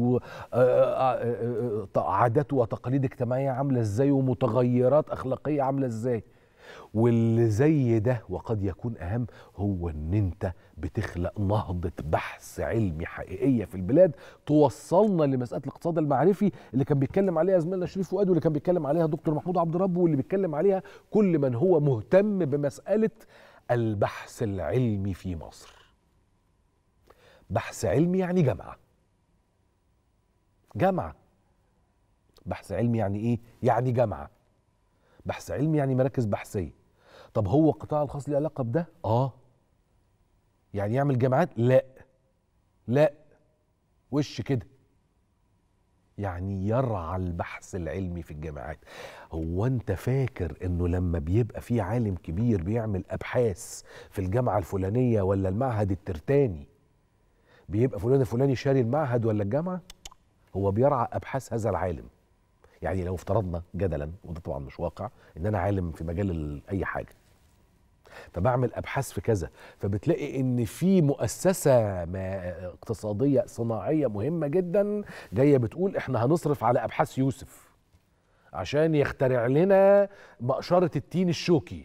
وعادات وتقاليد اجتماعيه عامله ازاي، ومتغيرات اخلاقيه عامله ازاي. واللي زي ده وقد يكون اهم هو ان انت بتخلق نهضة بحث علمي حقيقية في البلاد توصلنا لمسألة الاقتصاد المعرفي اللي كان بيتكلم عليها زميلنا شريف فؤاد، واللي كان بيتكلم عليها دكتور محمود عبد رب، واللي بيتكلم عليها كل من هو مهتم بمسألة البحث العلمي في مصر. بحث علمي يعني جامعة. بحث علمي يعني ايه؟ يعني جامعة. بحث علمي يعني مراكز بحثية. طب هو القطاع الخاص له علاقة بده؟ يعني يعمل جامعات؟ لا وش كده. يعني يرعى البحث العلمي في الجامعات. هو انت فاكر انه لما بيبقى في عالم كبير بيعمل ابحاث في الجامعة الفلانية ولا المعهد الترتاني بيبقى فلان الفلاني شاري المعهد ولا الجامعة؟ هو بيرعى ابحاث هذا العالم. يعني لو افترضنا جدلا، وده طبعا مش واقع، ان انا عالم في مجال اي حاجه، فبعمل ابحاث في كذا، فبتلاقي ان في مؤسسه اقتصاديه صناعيه مهمه جدا جايه بتقول احنا هنصرف على ابحاث يوسف عشان يخترع لنا مقشره التين الشوكي.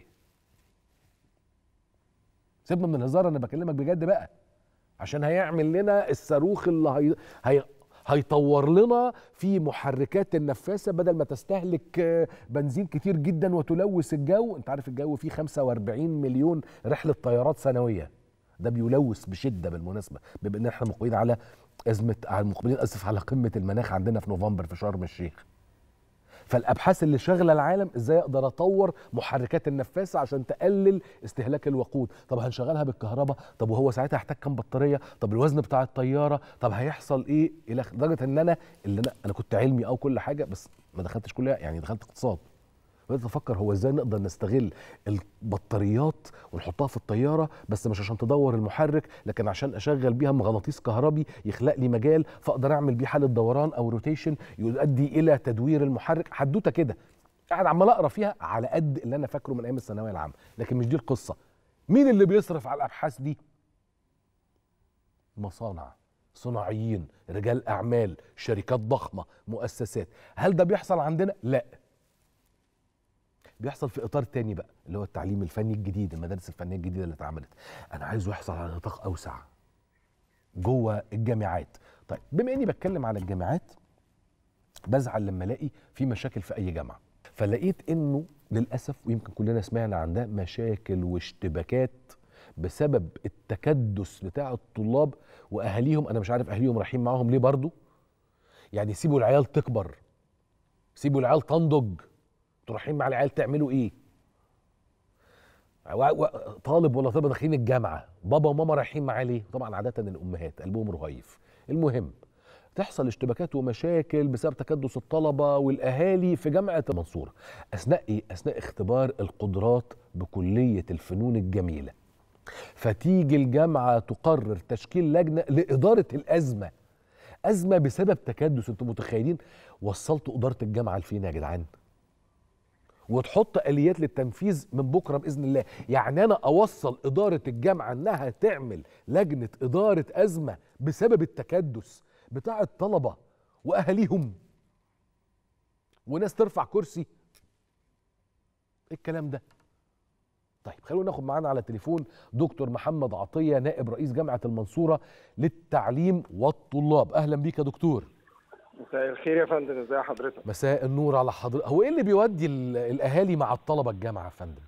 سيبنا من الهزار، انا بكلمك بجد بقى، عشان هيعمل لنا الصاروخ اللي هيطور لنا في محركات النفاثة بدل ما تستهلك بنزين كتير جدا وتلوث الجو. انت عارف الجو فيه 45 مليون رحلة طيارات سنوية، ده بيلوث بشدة بالمناسبة، بما ان احنا مقبلين على على قمة المناخ عندنا في نوفمبر في شرم الشيخ. فالابحاث اللي شاغله العالم ازاي اقدر اطور محركات النفاثه عشان تقلل استهلاك الوقود. طب هنشغلها بالكهرباء، طب وهو ساعتها هيحتاج كام بطاريه، طب الوزن بتاع الطياره، طب هيحصل ايه، الى لدرجه ان انا كنت علمي او كل حاجه، بس ما دخلتش كلها، يعني دخلت اقتصاد. بدأت أفكر هو إزاي نقدر نستغل البطاريات ونحطها في الطيارة، بس مش عشان تدور المحرك، لكن عشان أشغل بيها مغناطيس كهربي يخلق لي مجال فأقدر أعمل بيه حالة دوران أو روتيشن يؤدي إلى تدوير المحرك. حدوتة كده قاعد عمال أقرأ فيها على قد اللي أنا فاكره من أيام الثانوية العامة، لكن مش دي القصة. مين اللي بيصرف على الأبحاث دي؟ مصانع، صناعيين، رجال أعمال، شركات ضخمة، مؤسسات. هل ده بيحصل عندنا؟ لأ، بيحصل في اطار تاني بقى، اللي هو التعليم الفني الجديد، المدارس الفنيه الجديده اللي اتعملت. انا عايزه يحصل على نطاق اوسع جوه الجامعات. طيب بما اني بتكلم على الجامعات، بزعل لما الاقي في مشاكل في اي جامعه، فلقيت انه للاسف، ويمكن كلنا سمعنا عن ده، مشاكل واشتباكات بسبب التكدس بتاع الطلاب واهاليهم. انا مش عارف اهاليهم رايحين معاهم ليه برضو. يعني سيبوا العيال تكبر، سيبوا العيال تنضج، رايحين مع العيال تعملوا ايه؟ طالب ولا طالبه داخلين الجامعه، بابا وماما رايحين معاه ليه؟ طبعا عاده الامهات قلبهم رهيف. المهم تحصل اشتباكات ومشاكل بسبب تكدس الطلبه والاهالي في جامعه المنصوره اثناء ايه؟ اثناء اختبار القدرات بكليه الفنون الجميله. فتيجي الجامعه تقرر تشكيل لجنه لاداره الازمه. ازمه بسبب تكدس. انتم متخيلين وصلتوا اداره الجامعه لفين يا جدعان؟ وتحط آليات للتنفيذ من بكرة بإذن الله. يعني أنا أوصل إدارة الجامعة أنها تعمل لجنة إدارة أزمة بسبب التكدس بتاع الطلبة وأهاليهم، وناس ترفع كرسي. إيه الكلام ده؟ طيب خلونا ناخد معانا على التليفون دكتور محمد عطية، نائب رئيس جامعة المنصورة للتعليم والطلاب. أهلا بيك يا دكتور. مساء الخير يا فندم، ازي حضرتك؟ مساء النور على حضرتك. هو ايه اللي بيودي الاهالي مع الطلبه الجامعه يا فندم؟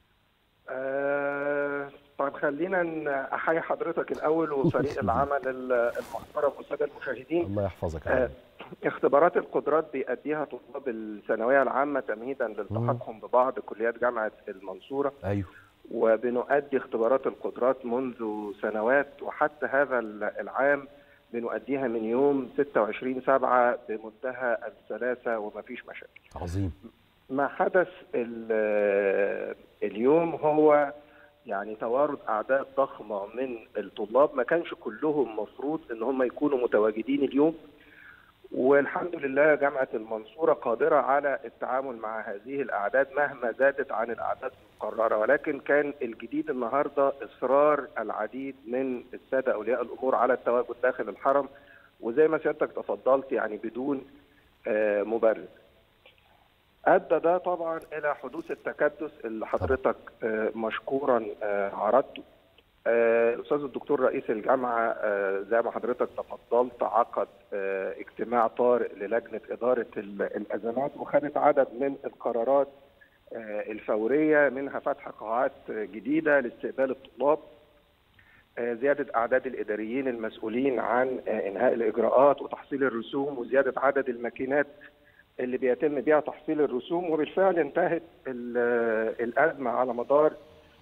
طيب خلينا احيي حضرتك الاول وفريق العمل المحترم والساده المشاهدين. الله يحفظك يا اختبارات القدرات بيأديها طلاب الثانويه العامه تمهيدا لالتحاقهم ببعض كليات جامعه المنصوره. ايوه. وبنؤدي اختبارات القدرات منذ سنوات، وحتى هذا العام بنؤديها من يوم 26/7 بمنتهى السلاسه ومفيش مشاكل. عظيم. ما حدث اليوم هو يعني توارد اعداد ضخمه من الطلاب، ما كانش كلهم مفروض ان هم يكونوا متواجدين اليوم، والحمد لله جامعه المنصوره قادره على التعامل مع هذه الاعداد مهما زادت عن الاعداد المقرره. ولكن كان الجديد النهارده اصرار العديد من الساده اولياء الامور على التواجد داخل الحرم، وزي ما سيادتك تفضلت يعني بدون مبرر. أدى ده طبعا إلى حدوث التكدس اللي حضرتك مشكورا عرضته. الأستاذ الدكتور رئيس الجامعة زي ما حضرتك تفضلت عقد اجتماع طارئ للجنة إدارة الأزمات، وخدت عدد من القرارات الفورية، منها فتح قاعات جديدة لاستقبال الطلاب، زيادة أعداد الإداريين المسؤولين عن إنهاء الإجراءات وتحصيل الرسوم، وزيادة عدد الماكينات اللي بيتم بيها تحصيل الرسوم. وبالفعل انتهت الأزمة على مدار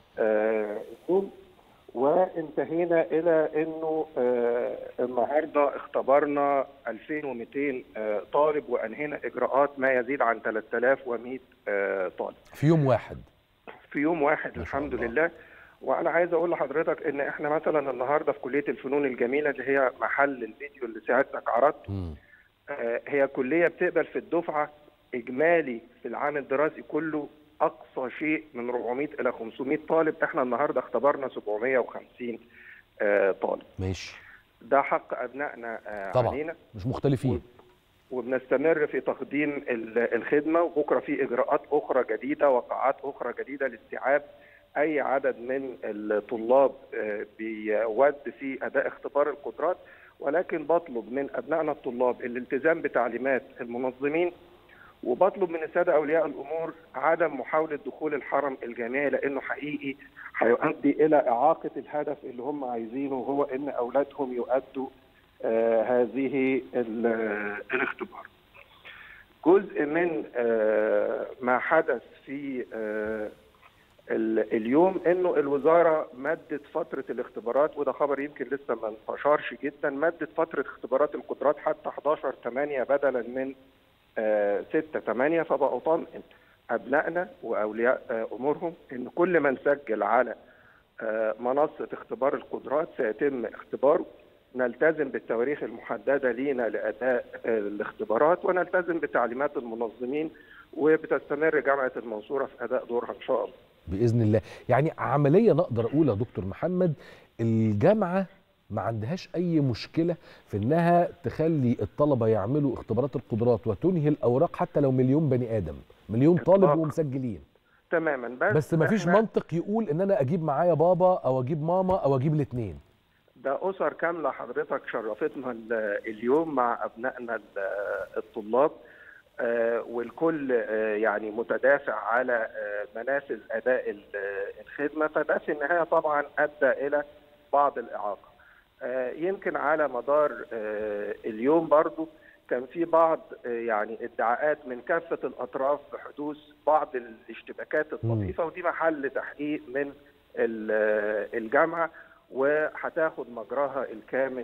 اليوم، وانتهينا إلى أنه النهاردة اختبرنا 2200 طالب، وأنهينا إجراءات ما يزيد عن 3100 طالب في يوم واحد. في يوم واحد الحمد لله. وأنا عايز أقول لحضرتك إن إحنا مثلا النهاردة في كلية الفنون الجميلة اللي هي محل الفيديو اللي سيادتك عرضته، هي كلية بتقبل في الدفعة إجمالي في العام الدراسي كله أقصى شيء من 400 إلى 500 طالب. إحنا النهاردة اختبرنا 750 طالب. ماشي. ده حق أبنائنا طبعا علينا، مش مختلفين، وبنستمر في تقديم الخدمة. وبكرة في إجراءات أخرى جديدة وقاعات أخرى جديدة لاستيعاب أي عدد من الطلاب بيود في أداء اختبار القدرات. ولكن بطلب من أبنائنا الطلاب الالتزام بتعليمات المنظمين، وبطلب من السادة أولياء الأمور عدم محاولة دخول الحرم الجامعي، لأنه حقيقي هيؤدي إلى إعاقة الهدف اللي هم عايزينه، وهو إن أولادهم يؤدوا هذه الاختبار. جزء من ما حدث في اليوم انه الوزاره مدت فتره الاختبارات، وده خبر يمكن لسه ما انتشرش جدا، مدت فتره اختبارات القدرات حتى 11/8 بدلا من 6/8. فبقى اطمئن ابنائنا واولياء امورهم ان كل من سجل على منصه اختبار القدرات سيتم اختباره. نلتزم بالتواريخ المحدده لينا لاداء الاختبارات، ونلتزم بتعليمات المنظمين، وبتستمر جامعه المنصوره في اداء دورها ان شاء الله باذن الله. يعني عمليه نقدر اقول يا دكتور محمد الجامعه ما عندهاش اي مشكله في انها تخلي الطلبه يعملوا اختبارات القدرات وتنهي الاوراق حتى لو مليون بني ادم، مليون طالب ومسجلين تماما. بس ما فيش منطق يقول ان انا اجيب معايا بابا او اجيب ماما او اجيب الاثنين. ده اسر كامله حضرتك شرفتنا اليوم مع ابنائنا الطلاب، والكل يعني متدافع على منافذ اداء الخدمه. فده في النهايه طبعا ادى الى بعض الاعاقه. يمكن على مدار اليوم برضو كان في بعض يعني ادعاءات من كافه الاطراف بحدوث بعض الاشتباكات الطفيفه، ودي محل تحقيق من الجامعه، وهتاخد مجراها الكامل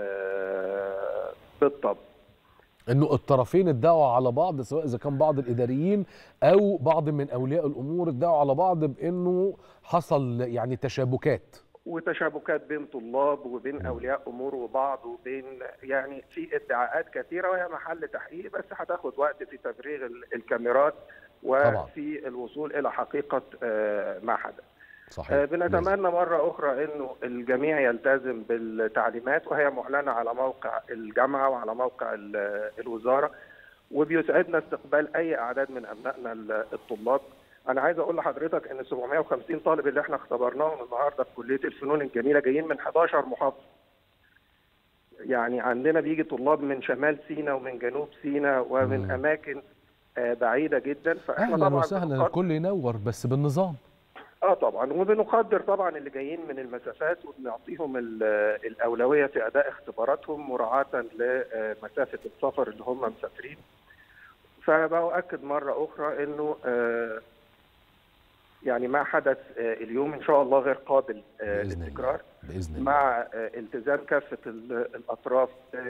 بالطبع. انه الطرفين ادعوا على بعض، سواء اذا كان بعض الاداريين او بعض من اولياء الامور ادعوا على بعض بانه حصل يعني تشابكات بين طلاب وبين اولياء امور وبعض، وبين يعني في ادعاءات كثيره، وهي محل تحقيق، بس هتاخد وقت في تفريغ الكاميرات وفي الوصول الى حقيقه ما حدث. صحيح. بنتمنى مرة أخرى أنه الجميع يلتزم بالتعليمات، وهي معلنة على موقع الجامعة وعلى موقع الوزارة، وبيسعدنا استقبال أي أعداد من أبنائنا الطلاب. أنا عايز أقول لحضرتك أن 750 طالب اللي احنا اختبرناهم النهاردة في كلية الفنون الجميلة جايين من 11 محافظة. يعني عندنا بيجي طلاب من شمال سيناء ومن جنوب سيناء ومن أماكن بعيدة جدا. فإحنا أهلا وسهلا، الكل ينور بس بالنظام. طبعا، وبنقدر طبعا اللي جايين من المسافات وبنعطيهم الاولويه في اداء اختباراتهم مراعاه لمسافه السفر اللي هم مسافرين. فبأؤكد مره اخرى انه يعني ما حدث اليوم ان شاء الله غير قابل للتكرار بإذن الله، مع التزام كافه الاطراف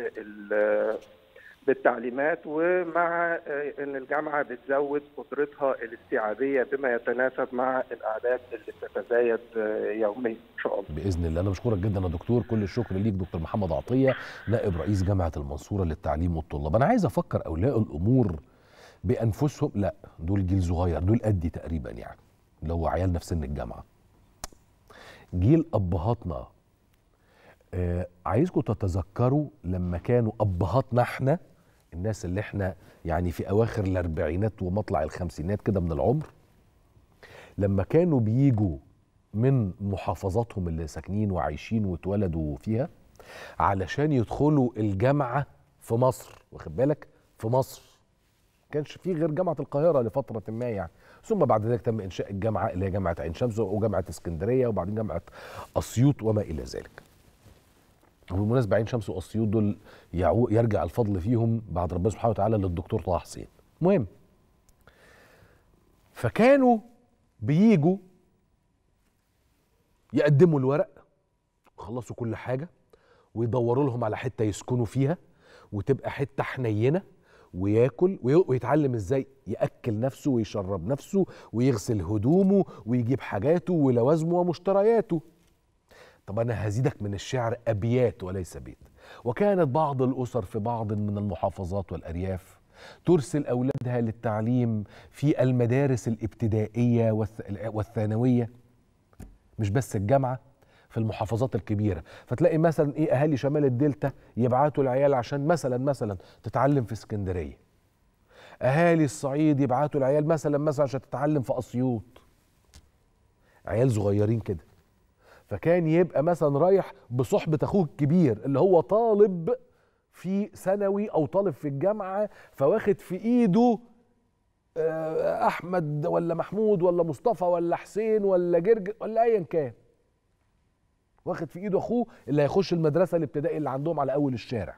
بالتعليمات، ومع ان الجامعه بتزود قدرتها الاستيعابيه بما يتناسب مع الاعداد اللي بتتزايد يوميا ان شاء الله. باذن الله. انا بشكرك جدا يا دكتور، كل الشكر ليك دكتور محمد عطيه نائب رئيس جامعه المنصوره للتعليم والطلاب. انا عايز افكر اولياء الامور بانفسهم، لا دول جيل صغير، دول قدي تقريبا يعني، اللي هو عيالنا في سن الجامعه. جيل ابهاتنا، عايزكم تتذكروا لما كانوا ابهاتنا احنا، الناس اللي احنا يعني في اواخر الاربعينات ومطلع الخمسينات كده من العمر، لما كانوا بيجوا من محافظاتهم اللي ساكنين وعايشين واتولدوا فيها علشان يدخلوا الجامعه في مصر، واخد بالك، في مصر ما كانش فيه غير جامعه القاهره لفتره ما يعني، ثم بعد ذلك تم انشاء الجامعه اللي هي جامعه عين شمس وجامعه اسكندريه وبعدين جامعه اسيوط وما الى ذلك. وبالمناسبه عين شمس واسيوط دول يرجع الفضل فيهم بعد ربنا سبحانه وتعالى للدكتور طه حسين. المهم، فكانوا بييجوا يقدموا الورق وخلصوا كل حاجه ويدوروا لهم على حته يسكنوا فيها وتبقى حته حنينه، وياكل ويتعلم ازاي ياكل نفسه ويشرب نفسه ويغسل هدومه ويجيب حاجاته ولوازمه ومشترياته. طب أنا هزيدك من الشعر أبيات وليس بيت. وكانت بعض الأسر في بعض من المحافظات والأرياف ترسل أولادها للتعليم في المدارس الابتدائية والثانوية، مش بس الجامعة، في المحافظات الكبيرة. فتلاقي مثلا أهالي شمال الدلتا يبعتوا العيال عشان مثلا تتعلم في اسكندرية، أهالي الصعيد يبعتوا العيال مثلا عشان تتعلم في أسيوط، عيال صغيرين كده. فكان يبقى مثلا رايح بصحبة أخوه الكبير اللي هو طالب في ثانوي أو طالب في الجامعة، فواخد في إيده أحمد ولا محمود ولا مصطفى ولا حسين ولا جرجر ولا أيا كان، واخد في إيده أخوه اللي هيخش المدرسة الابتدائي اللي عندهم على أول الشارع.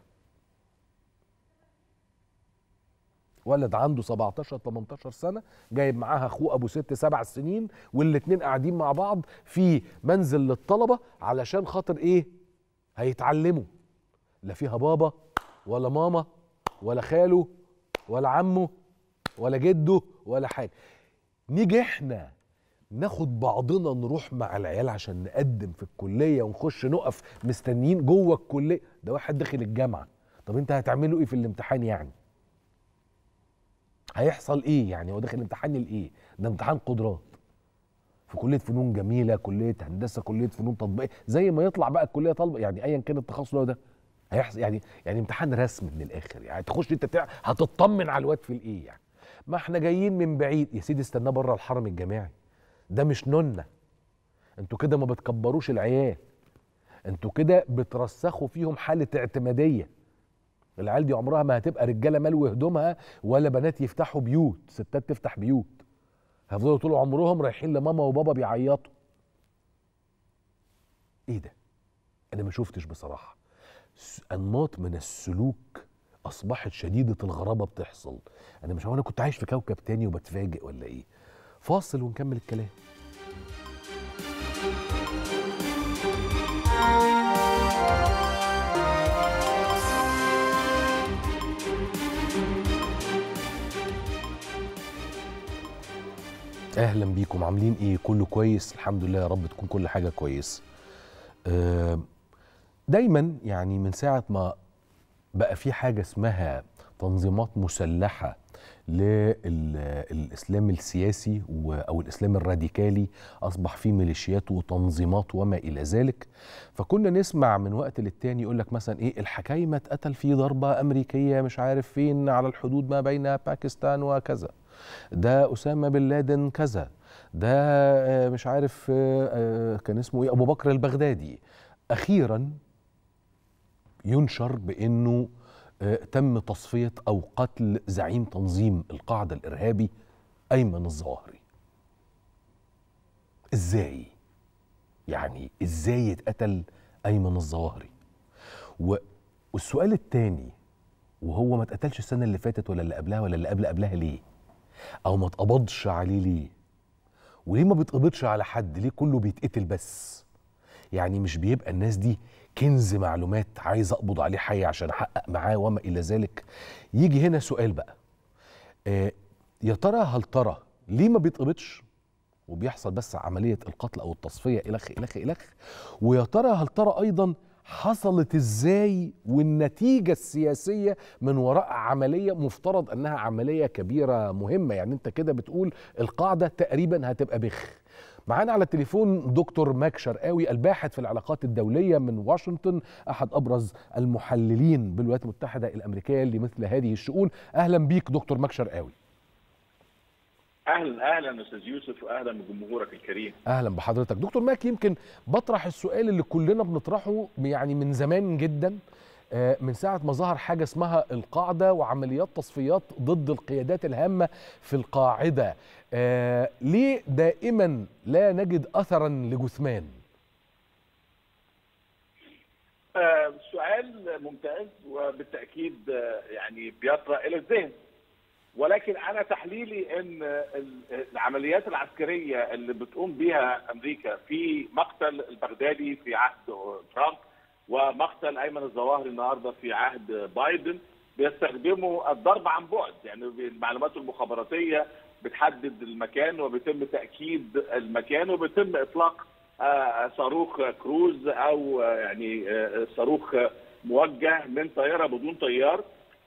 ولد عنده 17-18 سنة جايب معاها أخوه أبو 6-7 سنين، والاتنين قاعدين مع بعض في منزل للطلبة علشان خاطر هيتعلموا. لا فيها بابا ولا ماما ولا خاله ولا عمه ولا جده ولا حاجة. نيجي احنا ناخد بعضنا نروح مع العيال عشان نقدم في الكلية ونخش نقف مستنيين جوه الكلية. ده واحد داخل الجامعة، طب انت هتعملوا ايه في الامتحان يعني؟ هيحصل ايه يعني؟ هو داخل امتحان الايه؟ ده امتحان قدرات في كليه فنون جميله، كليه هندسه، كليه فنون تطبيقيه، زي ما يطلع بقى الكليه طالبه يعني ايا كان التخصص ده هيحصل يعني امتحان رسم من الاخر يعني. تخش انت هتطمن على الواد في الايه يعني؟ ما احنا جايين من بعيد يا سيدي، استناه بره الحرم الجامعي، ده مش نونه. انتوا كده ما بتكبروش العيال، انتوا كده بترسخوا فيهم حاله اعتماديه. العيال دي عمرها ما هتبقى رجاله ملو هدومها ولا بنات يفتحوا بيوت، ستات تفتح بيوت. هيفضلوا طول عمرهم رايحين لماما وبابا بيعيطوا. ايه ده؟ انا ما شفتش بصراحه انماط من السلوك اصبحت شديده الغرابه بتحصل. انا مش عارف، انا كنت عايش في كوكب تاني وبتفاجئ ولا ايه؟ فاصل ونكمل الكلام. اهلا بيكم، عاملين ايه؟ كله كويس الحمد لله، يا رب تكون كل حاجه كويس. دايما يعني من ساعه ما بقى في حاجه اسمها تنظيمات مسلحه للاسلام السياسي او الاسلام الراديكالي، اصبح في ميليشيات وتنظيمات وما الى ذلك. فكنا نسمع من وقت للتاني يقول لك مثلا الحكايمه اتقتل في ضربه امريكيه مش عارف فين على الحدود ما بين باكستان وكذا، ده أسامة بن لادن كذا، ده مش عارف كان اسمه أبو بكر البغدادي. أخيرا ينشر بأنه تم تصفية أو قتل زعيم تنظيم القاعدة الإرهابي أيمن الظواهري. ازاي؟ يعني ازاي يتقتل ايمن الظواهري؟ والسؤال الثاني، وهو ما اتقتلش السنه اللي فاتت ولا اللي قبلها ولا اللي قبلها ليه؟ او ما اتقبضش عليه ليه؟ وليه ما بيتقبضش على حد؟ ليه كله بيتقتل بس؟ يعني مش بيبقى الناس دي كنز معلومات عايز اقبض عليه حي عشان احقق معاه وما الى ذلك؟ يجي هنا سؤال بقى، يا ترى هل ترى ليه ما بيتقبضش وبيحصل بس عمليه القتل او التصفيه الخ الخ الخ؟ ويا ترى هل ترى ايضا حصلت ازاي والنتيجه السياسيه من وراء عمليه مفترض انها عمليه كبيره مهمه؟ يعني انت كده بتقول القاعده تقريبا هتبقى بخ. معانا على التليفون دكتور ماك شرقاوي، الباحث في العلاقات الدوليه من واشنطن، احد ابرز المحللين بالولايات المتحده الامريكيه لمثل هذه الشؤون. اهلا بيك دكتور ماك شرقاوي. اهلا استاذ يوسف، واهلا بجمهورك الكريم. اهلا بحضرتك دكتور ماك. يمكن بطرح السؤال اللي كلنا بنطرحه يعني من زمان جدا، من ساعه ما ظهر حاجه اسمها القاعده وعمليات تصفيات ضد القيادات الهامه في القاعده. ليه دائما لا نجد اثرا لجثمان؟ سؤال ممتاز وبالتاكيد يعني بيطرأ الى الذهن، ولكن انا تحليلي ان العمليات العسكريه اللي بتقوم بها امريكا في مقتل البغدادي في عهد ترامب ومقتل ايمن الظواهري النهارده في عهد بايدن بيستخدموا الضرب عن بعد. يعني المعلومات المخابراتيه بتحدد المكان وبيتم تاكيد المكان وبيتم اطلاق صاروخ كروز او يعني صاروخ موجه من طياره بدون طيار.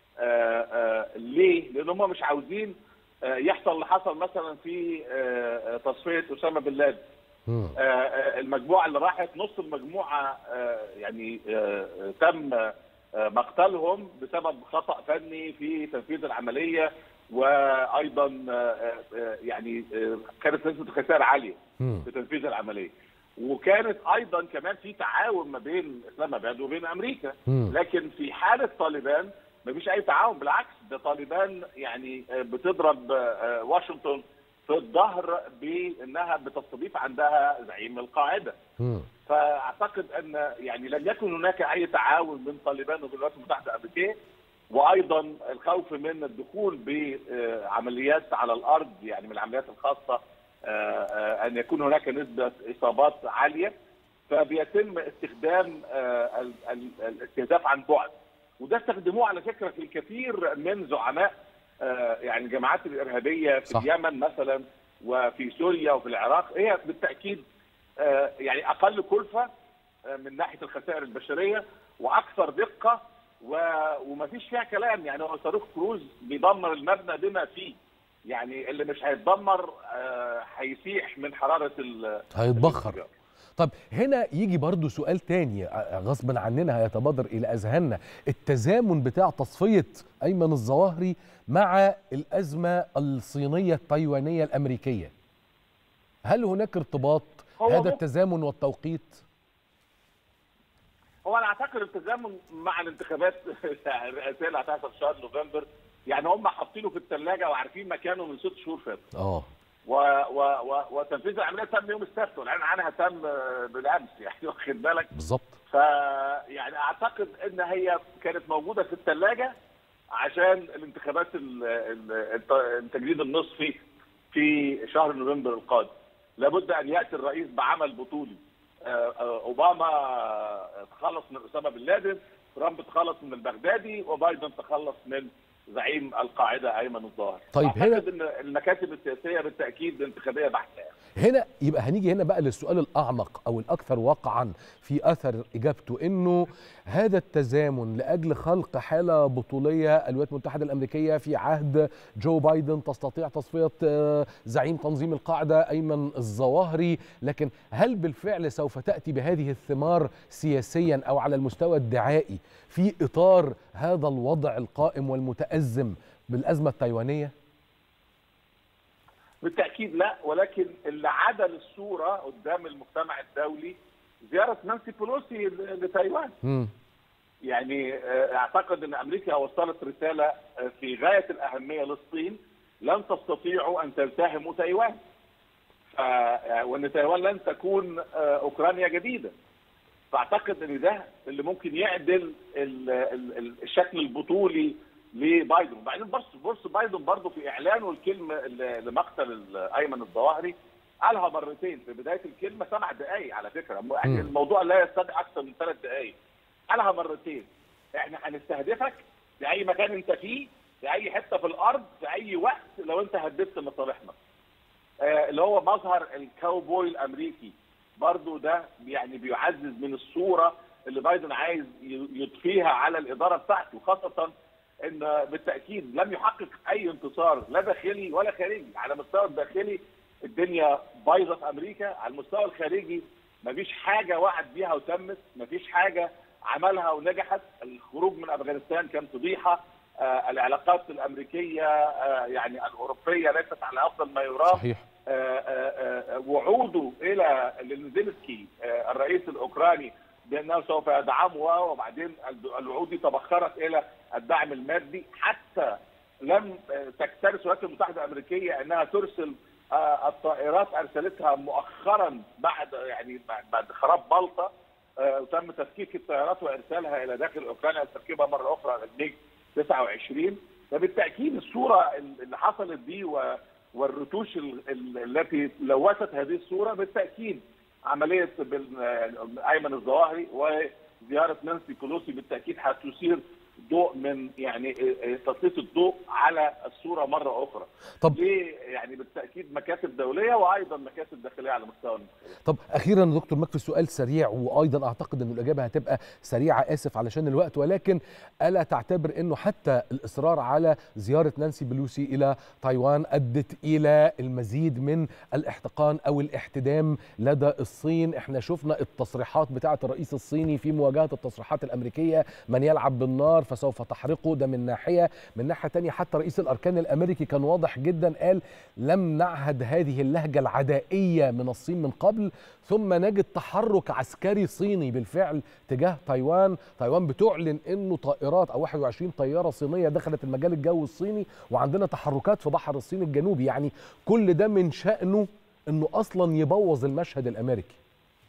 ليه؟ لان هم مش عاوزين يحصل اللي حصل مثلا في تصفيه اسامه بن لادن. المجموعه اللي راحت، نص المجموعه يعني تم مقتلهم بسبب خطأ فني في تنفيذ العمليه، وايضا يعني كانت نسبه الخسائر عاليه في تنفيذ العمليه. وكانت ايضا كمان في تعاون ما بين اسلام اباد وبين امريكا، لكن في حاله طالبان مفيش اي تعاون، بالعكس ده طالبان يعني بتضرب واشنطن في الظهر بانها بتستضيف عندها زعيم القاعده. فاعتقد ان يعني لم يكن هناك اي تعاون بين طالبان والولايات المتحده الامريكيه، وايضا الخوف من الدخول بعمليات على الارض، يعني من العمليات الخاصه ان يكون هناك نسبه اصابات عاليه، فبيتم استخدام الاستهداف عن بعد. وده استخدموه على فكره في الكثير من زعماء يعني الجماعات الارهابيه في اليمن مثلا وفي سوريا وفي العراق. هي بالتاكيد يعني اقل كلفه من ناحيه الخسائر البشريه واكثر دقه، ومفيش فيها كلام. يعني هو صاروخ كروز بيدمر المبنى بما فيه، يعني اللي مش هيتدمر هيسيح من حراره هيتبخر. طب هنا يجي برضو سؤال تاني غصبا عننا هيتبادر إلى أذهاننا، التزامن بتاع تصفية أيمن الظواهري مع الأزمة الصينية التايوانية الأمريكية. هل هناك ارتباط هذا التزامن والتوقيت؟ هو أنا أعتقد التزامن مع الانتخابات الرئاسية اللي هتحصل في شهر نوفمبر. يعني هم حاطينه في الثلاجة وعارفين مكانه من 6 شهور فاتوا. وتنفيذ العمليه تم يوم السبت والاعلان عنها تم بالامس، يعني واخد بالك بالظبط. فيعني اعتقد ان هي كانت موجوده في الثلاجه عشان الانتخابات التجديد النصفي في شهر نوفمبر القادم. لابد ان ياتي الرئيس بعمل بطولي. اوباما تخلص من اسامه بن لادن، ترامب تخلص من البغدادي، وبايدن تخلص من زعيم القاعده ايمن الظاهري. طيب هنا ان المكاتب السياسيه بالتاكيد انتخابيه بحته. هنا يبقى هنيجي هنا بقى للسؤال الاعمق او الاكثر وقعا في اثر اجابته، انه هذا التزامن لاجل خلق حاله بطوليه الولايات المتحده الامريكيه في عهد جو بايدن تستطيع تصفيه زعيم تنظيم القاعده ايمن الظواهري، لكن هل بالفعل سوف تاتي بهذه الثمار سياسيا او على المستوى الدعائي في اطار هذا الوضع القائم والمتازم بالازمه التايوانيه؟ بالتأكيد لا، ولكن اللي عدل الصورة قدام المجتمع الدولي زيارة نانسي بولوسي لتايوان. يعني اعتقد ان امريكا وصلت رسالة في غاية الأهمية للصين: لن تستطيعوا ان تلتهموا تايوان. وان تايوان لن تكون اوكرانيا جديده. فاعتقد ان ده اللي ممكن يعدل الشكل البطولي لبايدن. وبعدين بص بايدن برضه في اعلانه الكلمه لمقتل ايمن الظواهري قالها مرتين في بدايه الكلمه، 7 دقائق على فكره، يعني الموضوع لا يستدعي اكثر من 3 دقائق. قالها مرتين، احنا هنستهدفك في اي مكان انت فيه، في اي حته في الارض، في اي وقت لو انت هددت مصالحنا. اللي هو مظهر الكاوبوي الامريكي برضو ده يعني بيعزز من الصوره اللي بايدن عايز يضفيها على الاداره بتاعته، خاصه ان بالتاكيد لم يحقق اي انتصار لا داخلي ولا خارجي. على المستوى الداخلي الدنيا بايظه في امريكا، على المستوى الخارجي مفيش حاجه وعد بيها وتمت، مفيش حاجه عملها ونجحت. الخروج من افغانستان كان فضيحه، العلاقات الامريكيه يعني الاوروبيه ليست على افضل ما يرام. صحيح. وعوده الى زيلينسكي الرئيس الاوكراني بانه سوف يدعمه، وبعدين الوعود دي تبخرت الى الدعم المادي، حتى لم تكترث الولايات المتحده الامريكيه انها ترسل الطائرات ارسلتها مؤخرا بعد خراب بلطة، وتم تفكيك الطائرات وارسالها الى داخل اوكرانيا لتركيبها مره اخرى على الميج 29. فبالتاكيد الصوره اللي حصلت دي والرتوش التي لوثت هذه الصوره بالتاكيد عمليه ايمن الظواهري وزياره نانسي بيلوسي بالتاكيد هتثير ضوء من يعني تسليط الضوء على الصوره مره اخرى. طب ليه؟ يعني بالتاكيد مكاسب دوليه وايضا مكاسب داخليه على مستوى المسؤوليه. طب اخيرا دكتور مكفي سؤال سريع، وايضا اعتقد ان الاجابه هتبقى سريعه، اسف علشان الوقت، ولكن الا تعتبر انه حتى الاصرار على زياره نانسي بيلوسي الى تايوان ادت الى المزيد من الاحتقان او الاحتدام لدى الصين؟ احنا شفنا التصريحات بتاعه الرئيس الصيني في مواجهه التصريحات الامريكيه، من يلعب بالنار فسوف تحرقه، ده من ناحيه. من ناحيه ثانيه حتى رئيس الاركان الامريكي كان واضح جدا، قال لم نعهد هذه اللهجه العدائيه من الصين من قبل، ثم نجد تحرك عسكري صيني بالفعل تجاه تايوان. تايوان بتعلن انه طائرات او 21 طياره صينيه دخلت المجال الجوي الصيني، وعندنا تحركات في بحر الصين الجنوبي. يعني كل ده من شأنه انه اصلا يبوظ المشهد الامريكي.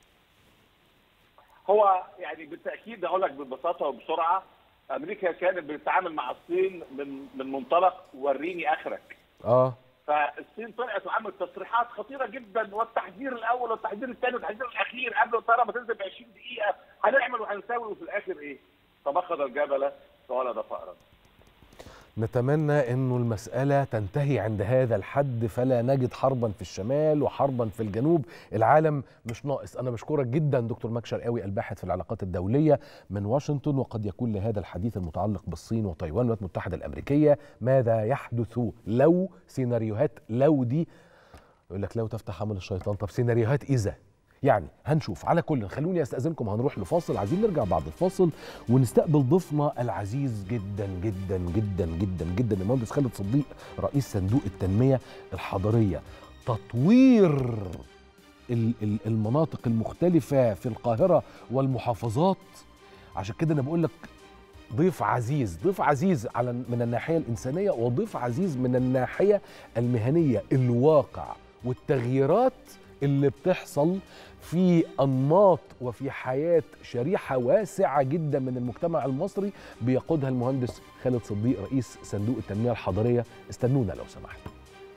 هو يعني بالتاكيد اقول لك ببساطه وبسرعه، امريكا كانت بتتعامل مع الصين من منطلق وريني اخرك. فالصين طلعت وعملت تصريحات خطيره جدا، والتحذير الاول والتحذير الثاني والتحذير الاخير قبل الطياره ما تنزل ب 20 دقيقه، هنعمل وهنسوي، وفي الاخر ايه؟ فبخذ الجبل فولد فأرا. نتمنى انه المسألة تنتهي عند هذا الحد، فلا نجد حربا في الشمال وحربا في الجنوب. العالم مش ناقص. انا بشكرك جدا دكتور مكي شرقاوي، الباحث في العلاقات الدولية من واشنطن. وقد يكون لهذا الحديث المتعلق بالصين وتايوان والولايات المتحدة الامريكية ماذا يحدث لو، سيناريوهات لو دي يقول لك لو تفتح عمل الشيطان، طب سيناريوهات اذا، يعني هنشوف. على كل خلوني استاذنكم، هنروح لفاصل، عايزين نرجع بعد الفاصل ونستقبل ضيفنا العزيز جدا جدا جدا جدا جدا المهندس خالد صديق، رئيس صندوق التنميه الحضريه. تطوير المناطق المختلفه في القاهره والمحافظات. عشان كده انا بقول لك ضيف عزيز، ضيف عزيز من الناحيه الانسانيه، وضيف عزيز من الناحيه المهنيه. الواقع والتغييرات اللي بتحصل في أنماط وفي حياة شريحة واسعة جدا من المجتمع المصري بيقودها المهندس خالد صديق رئيس صندوق التنمية الحضرية. استنونا لو سمحتوا.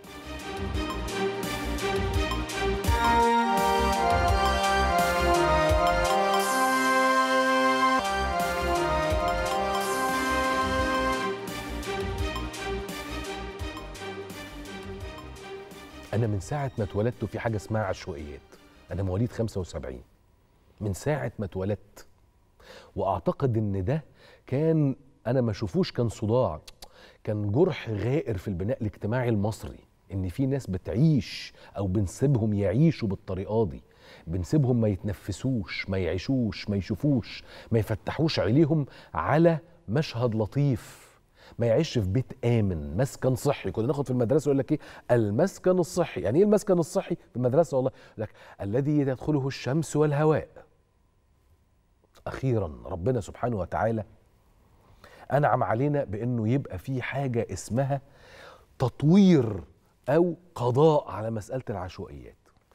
أنا من ساعة ما اتولدت في حاجة اسمها عشوائيات. أنا مواليد 75. من ساعة ما اتولدت، وأعتقد إن ده كان، أنا ما شوفوش كان صداع، كان جرح غائر في البناء الاجتماعي المصري. إن في ناس بتعيش أو بنسيبهم يعيشوا بالطريقة دي، بنسيبهم ما يتنفسوش، ما يعيشوش، ما يشوفوش، ما يفتحوش عينيهم على مشهد لطيف، ما يعيش في بيت آمن، مسكن صحي. كنا ناخد في المدرسة يقول لك إيه؟ المسكن الصحي. يعني إيه المسكن الصحي في المدرسة؟ والله يقول لك الذي يدخله الشمس والهواء. أخيرا ربنا سبحانه وتعالى أنعم علينا بأنه يبقى في حاجة اسمها تطوير أو قضاء على مسألة العشوائيات.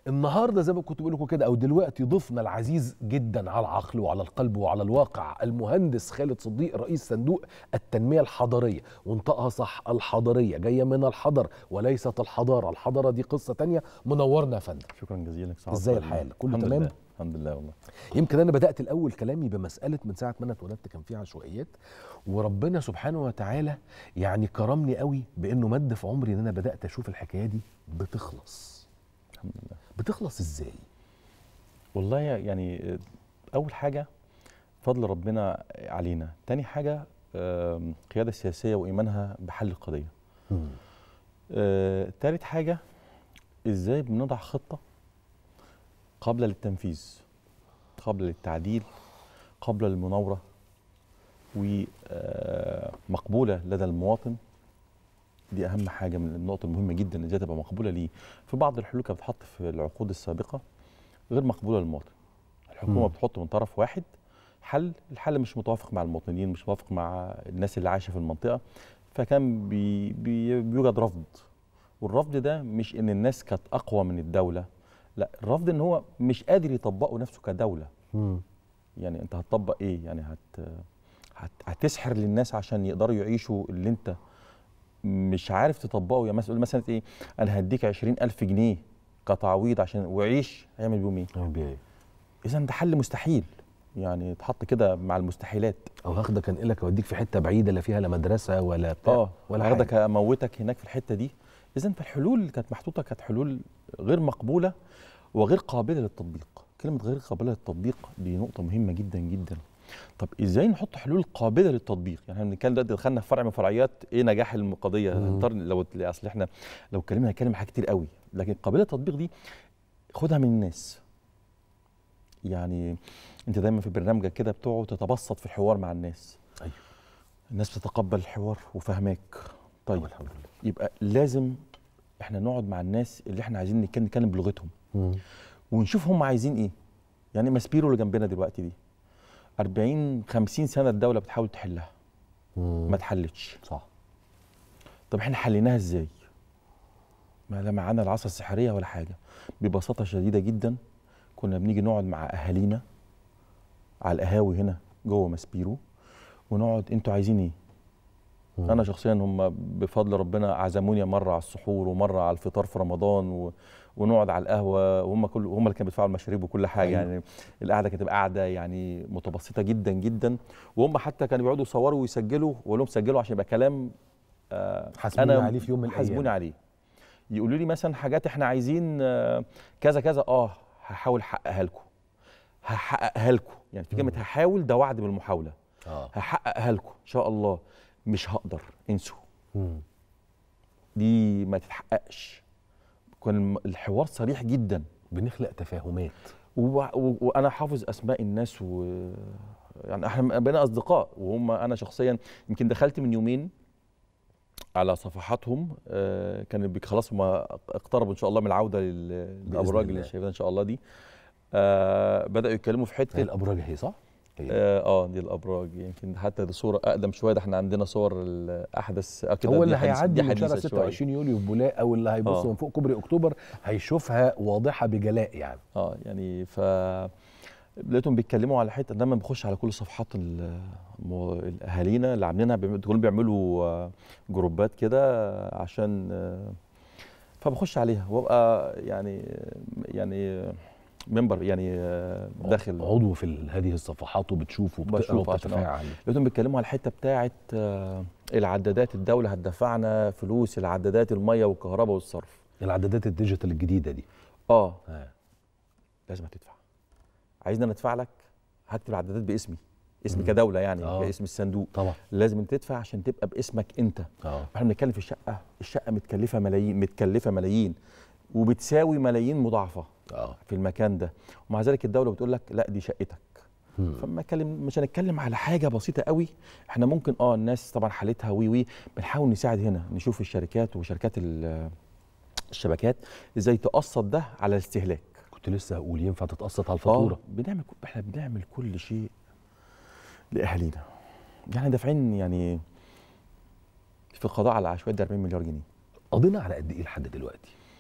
النهارده زي ما كنت بقول لكم كده، او دلوقتي ضيفنا العزيز جدا على العقل وعلى القلب وعلى الواقع، المهندس خالد صديق، رئيس صندوق التنميه الحضريه. وانطقها صح، الحضريه جايه من الحضر وليست الحضاره، الحضاره دي قصه تانية. منورنا يا فندم. شكرا جزيلا. ازاي الحال؟ كله تمام؟ لله. الحمد لله والله. يمكن انا بدات الاول كلامي بمساله من ساعه ما انا اتولدت كان في عشوائيات، وربنا سبحانه وتعالى يعني كرمني قوي بانه مد في عمري ان انا بدات اشوف الحكايه دي بتخلص. الحمد لله. بتخلص ازاي؟ والله يعني اول حاجه فضل ربنا علينا، تاني حاجه القياده السياسيه وايمانها بحل القضيه. تالت حاجه ازاي بنضع خطه قابله للتنفيذ، قابله للتعديل، قابله للمناوره، ومقبوله لدى المواطن. دي اهم حاجه من النقط المهمه جدا، ازاي تبقى مقبوله ليه. في بعض الحلول كانت بتتحط في العقود السابقه غير مقبوله للمواطن. الحكومه بتحط من طرف واحد حل، الحل مش متوافق مع المواطنين، مش متوافق مع الناس اللي عايشه في المنطقه، فكان بيوجد رفض. والرفض ده مش ان الناس كانت اقوى من الدوله، لا، الرفض ان هو مش قادر يطبقه نفسه كدوله. يعني انت هتطبق ايه؟ يعني هتسحر للناس عشان يقدروا يعيشوا اللي انت مش عارف تطبقه. يا مثلا ايه، انا هديك 20,000 جنيه كتعويض عشان وعيش، هيعمل بيهم ايه؟ اذا ده حل مستحيل، يعني اتحط كده مع المستحيلات. او هاخدك انقلك اوديك في حته بعيده لا فيها لا مدرسه ولا بتاع ولا هاخدك اموتك هناك في الحته دي. اذا فالحلول اللي كانت محطوطه كانت حلول غير مقبوله وغير قابله للتطبيق. كلمه غير قابله للتطبيق دي نقطه مهمه جدا جدا. طب ازاي نحط حلول قابله للتطبيق؟ يعني احنا بنتكلم دلوقتي، دخلنا في فرع من فرعيات ايه نجاح القضيه. لو اصل احنا لو اتكلمنا هنتكلم حاجات كتير قوي، لكن قابله للتطبيق دي خدها من الناس. يعني انت دايما في برنامجك كده بتقعد تتبسط في الحوار مع الناس. ايوه، الناس بتتقبل الحوار وفهماك. طيب الحمد لله. يبقى لازم احنا نقعد مع الناس اللي احنا عايزين نتكلم بلغتهم ونشوف هم عايزين ايه. يعني ماسبيرو اللي جنبنا دلوقتي دي 40-50 سنه الدوله بتحاول تحلها، ما اتحلتش. صح. طب احنا حليناها ازاي؟ ما لا معانا العصا السحريه ولا حاجه. ببساطه شديده جدا كنا بنيجي نقعد مع اهالينا على القهاوي هنا جوه ماسبيرو ونقعد، انتوا عايزين ايه؟ انا شخصيا هم بفضل ربنا عزموني مره على السحور ومره على الفطار في رمضان ونقعد على القهوه، وهم هم اللي كانوا بيدفعوا المشاريب وكل حاجه. أيوة. يعني القعده كانت قاعده يعني متبسطه جدا جدا، وهم حتى كانوا بيقعدوا يصوروا ويسجلوا، واقول لهم سجلوا عشان يبقى كلام حاسبوني عليه في يوم من الايام. حاسبوني عليه. يقولوا لي مثلا حاجات احنا عايزين كذا كذا، هحاول احققها لكم. هحققها لكم، يعني في كلمه هحاول ده وعد بالمحاوله. هحققها لكم ان شاء الله. مش هقدر، انسوا. دي ما تتحققش. كان الحوار صريح جدا، بنخلق تفاهمات. وانا حافظ اسماء الناس يعني احنا بقينا اصدقاء، وهم انا شخصيا يمكن دخلت من يومين على صفحاتهم. كانوا خلاص هم اقتربوا ان شاء الله من العوده للابراج اللي شايفينها ان شاء الله دي. بداوا يتكلموا في حته الابراج هي صح؟ دي الابراج. يمكن حتى دي صوره اقدم شويه، ده احنا عندنا صور الاحدث كده. هو اللي هيعدي من شارع 26 يوليو في بولاق، او اللي هيبص من فوق كوبري اكتوبر هيشوفها واضحه بجلاء يعني. يعني لقيتهم بيتكلموا على حته. لما بخش على كل صفحات الاهالينا اللي عاملينها، كلهم بيعملوا جروبات كده عشان فبخش عليها وابقى يعني منبر، يعني داخل عضو في هذه الصفحات وبتشوف وبتقرا وبتتفاعل. لقيتهم بيتكلموا على الحته بتاعه العدادات. الدوله هتدفعنا فلوس العدادات الميه والكهرباء والصرف، العدادات الديجيتال الجديده دي. لازم هتدفع. عايزنا ندفع لك، هكتب العدادات باسمي، اسمي كدوله يعني، باسم الصندوق. طبعا لازم تدفع عشان تبقى باسمك انت. احنا بنتكلم في الشقه متكلفه ملايين وبتساوي ملايين مضاعفه في المكان ده، ومع ذلك الدوله بتقول لك لا دي شقتك. مش هنتكلم على حاجه بسيطه قوي. احنا ممكن الناس طبعا حالتها بنحاول نساعد هنا، نشوف الشركات وشركات الشبكات ازاي تقسط ده على الاستهلاك. كنت لسه هقول ينفع تتقسط على الفاتوره. احنا بنعمل كل شيء لاهالينا. يعني دافعين يعني في القضاء على العشوائيات ده 40 مليار جنيه. قضينا على قد ايه لحد دلوقتي؟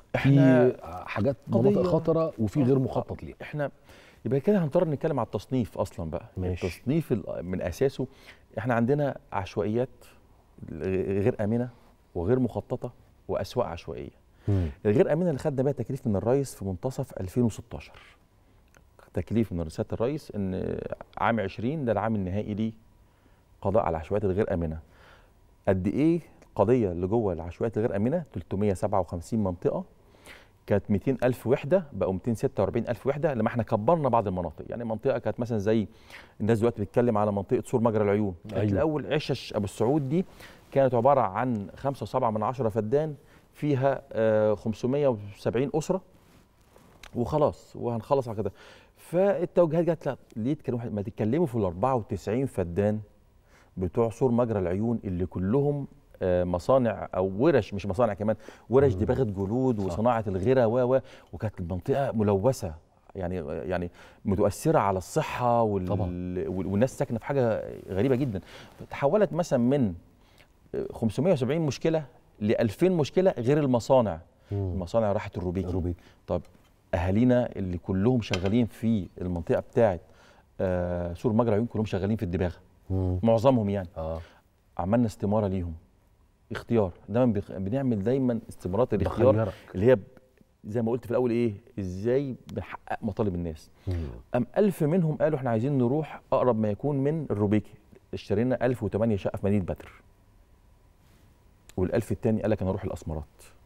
في حاجات مناطق خطره وفي غير مخطط ليها. احنا يبقى كده هنضطر نتكلم على التصنيف اصلا بقى. ماشي. التصنيف من اساسه احنا عندنا عشوائيات غير امنه وغير مخططه واسواق عشوائيه. الغير امنه اللي خدنا بيها تكليف من الرئيس في منتصف 2016. تكليف من رئاسة الرئيس ان عام 20 ده العام النهائي ليه قضاء على العشوائيات الغير امنه. قد ايه القضيه اللي جوه العشوائيات الغير امنه؟ 357 منطقه، كانت 200,000 وحده بقوا 246,000 وحده لما احنا كبرنا بعض المناطق. يعني منطقه كانت مثلا زي الناس دلوقتي بتتكلم على منطقه سور مجرى العيون، كانت الاول عشش ابو السعود دي كانت عباره عن 5.7 فدان فيها 570 اسره وخلاص وهنخلص على كده. فالتوجيهات جت لا ليه ما تتكلموا في ال 94 فدان بتوع سور مجرى العيون اللي كلهم مصانع او ورش، مش مصانع كمان، ورش دباغه جلود وصناعه الغيره وكانت المنطقه ملوثه يعني متؤثره على الصحه والناس ساكنه في حاجه غريبه جدا. تحولت مثلا من 570 مشكله ل 2000 مشكله غير المصانع. المصانع راحت الروبيكي. طب اهالينا اللي كلهم شغالين في المنطقه بتاعه سور مجرى العيون كلهم شغالين في الدباغه، معظمهم يعني. عملنا استماره ليهم، اختيار. دايما بنعمل دايما استمارات الاختيار اللي هي زي ما قلت في الاول ايه، ازاي بنحقق مطالب الناس. 1000 منهم قالوا احنا عايزين نروح اقرب ما يكون من الروبيكي، اشترينا 1008 شقه في مدينه بدر. وال1000 الثاني قال لك انا اروح الاسمرات.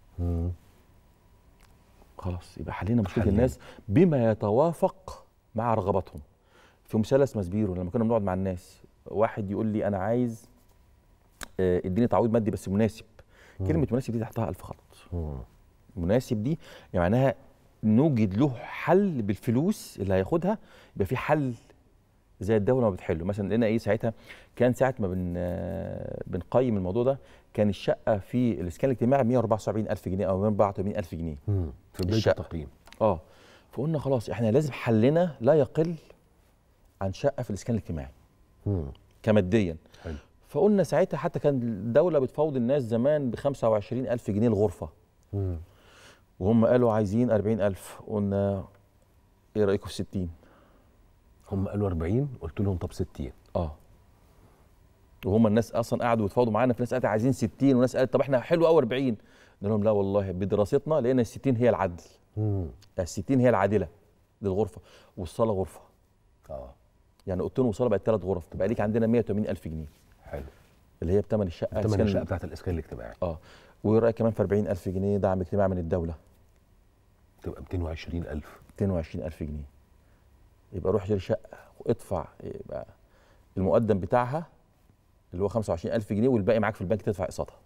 خلاص يبقى حلينا مشكله الناس بما يتوافق مع رغباتهم. في مثلث ماسبيرو لما كنا بنقعد مع الناس، واحد يقول لي انا عايز اديني تعويض مادي بس مناسب. كلمه مناسب دي تحتها 1000 خط. مناسب دي يعني معناها نوجد له حل بالفلوس اللي هياخدها، يبقى في حل زي الدوله ما بتحله. مثلا لقينا ايه ساعتها، كان ساعه ما بنقيم الموضوع ده كان الشقه في الاسكان الاجتماعي 174,000 جنيه او 184,000 جنيه في بدايه التقييم. فقلنا خلاص احنا لازم حلنا لا يقل عن شقه في الاسكان الاجتماعي كماديا. حلو. فقلنا ساعتها حتى كان الدوله بتفاوض الناس زمان ب 25,000 جنيه الغرفه. وهم قالوا عايزين 40,000. قلنا ايه رايكم في 60؟ هم قالوا 40، قلت لهم طب 60. وهم الناس اصلا قعدوا يتفاوضوا معانا، في ناس قالت عايزين 60 وناس قالت طب احنا حلو قوي 40. قلنا لهم لا والله بدراستنا لقينا ال 60 هي العدل. ال 60 هي العادله للغرفه، والصاله غرفه. يعني اوضتين وصاله بقت 3 غرف، تبقى ليك عندنا 180,000 جنيه. حلو. اللي هي بثمن الشقه، بثمن الشقه بتاعت الاسكان الاجتماعي. وايه رايك كمان في 40,000 جنيه دعم اجتماعي من الدوله؟ تبقى 220,000. 220,000 جنيه. يبقى روح اشتري شقه وادفع، يبقى المقدم بتاعها اللي هو 25,000 جنيه والباقي معاك في البنك تدفع اقساطها.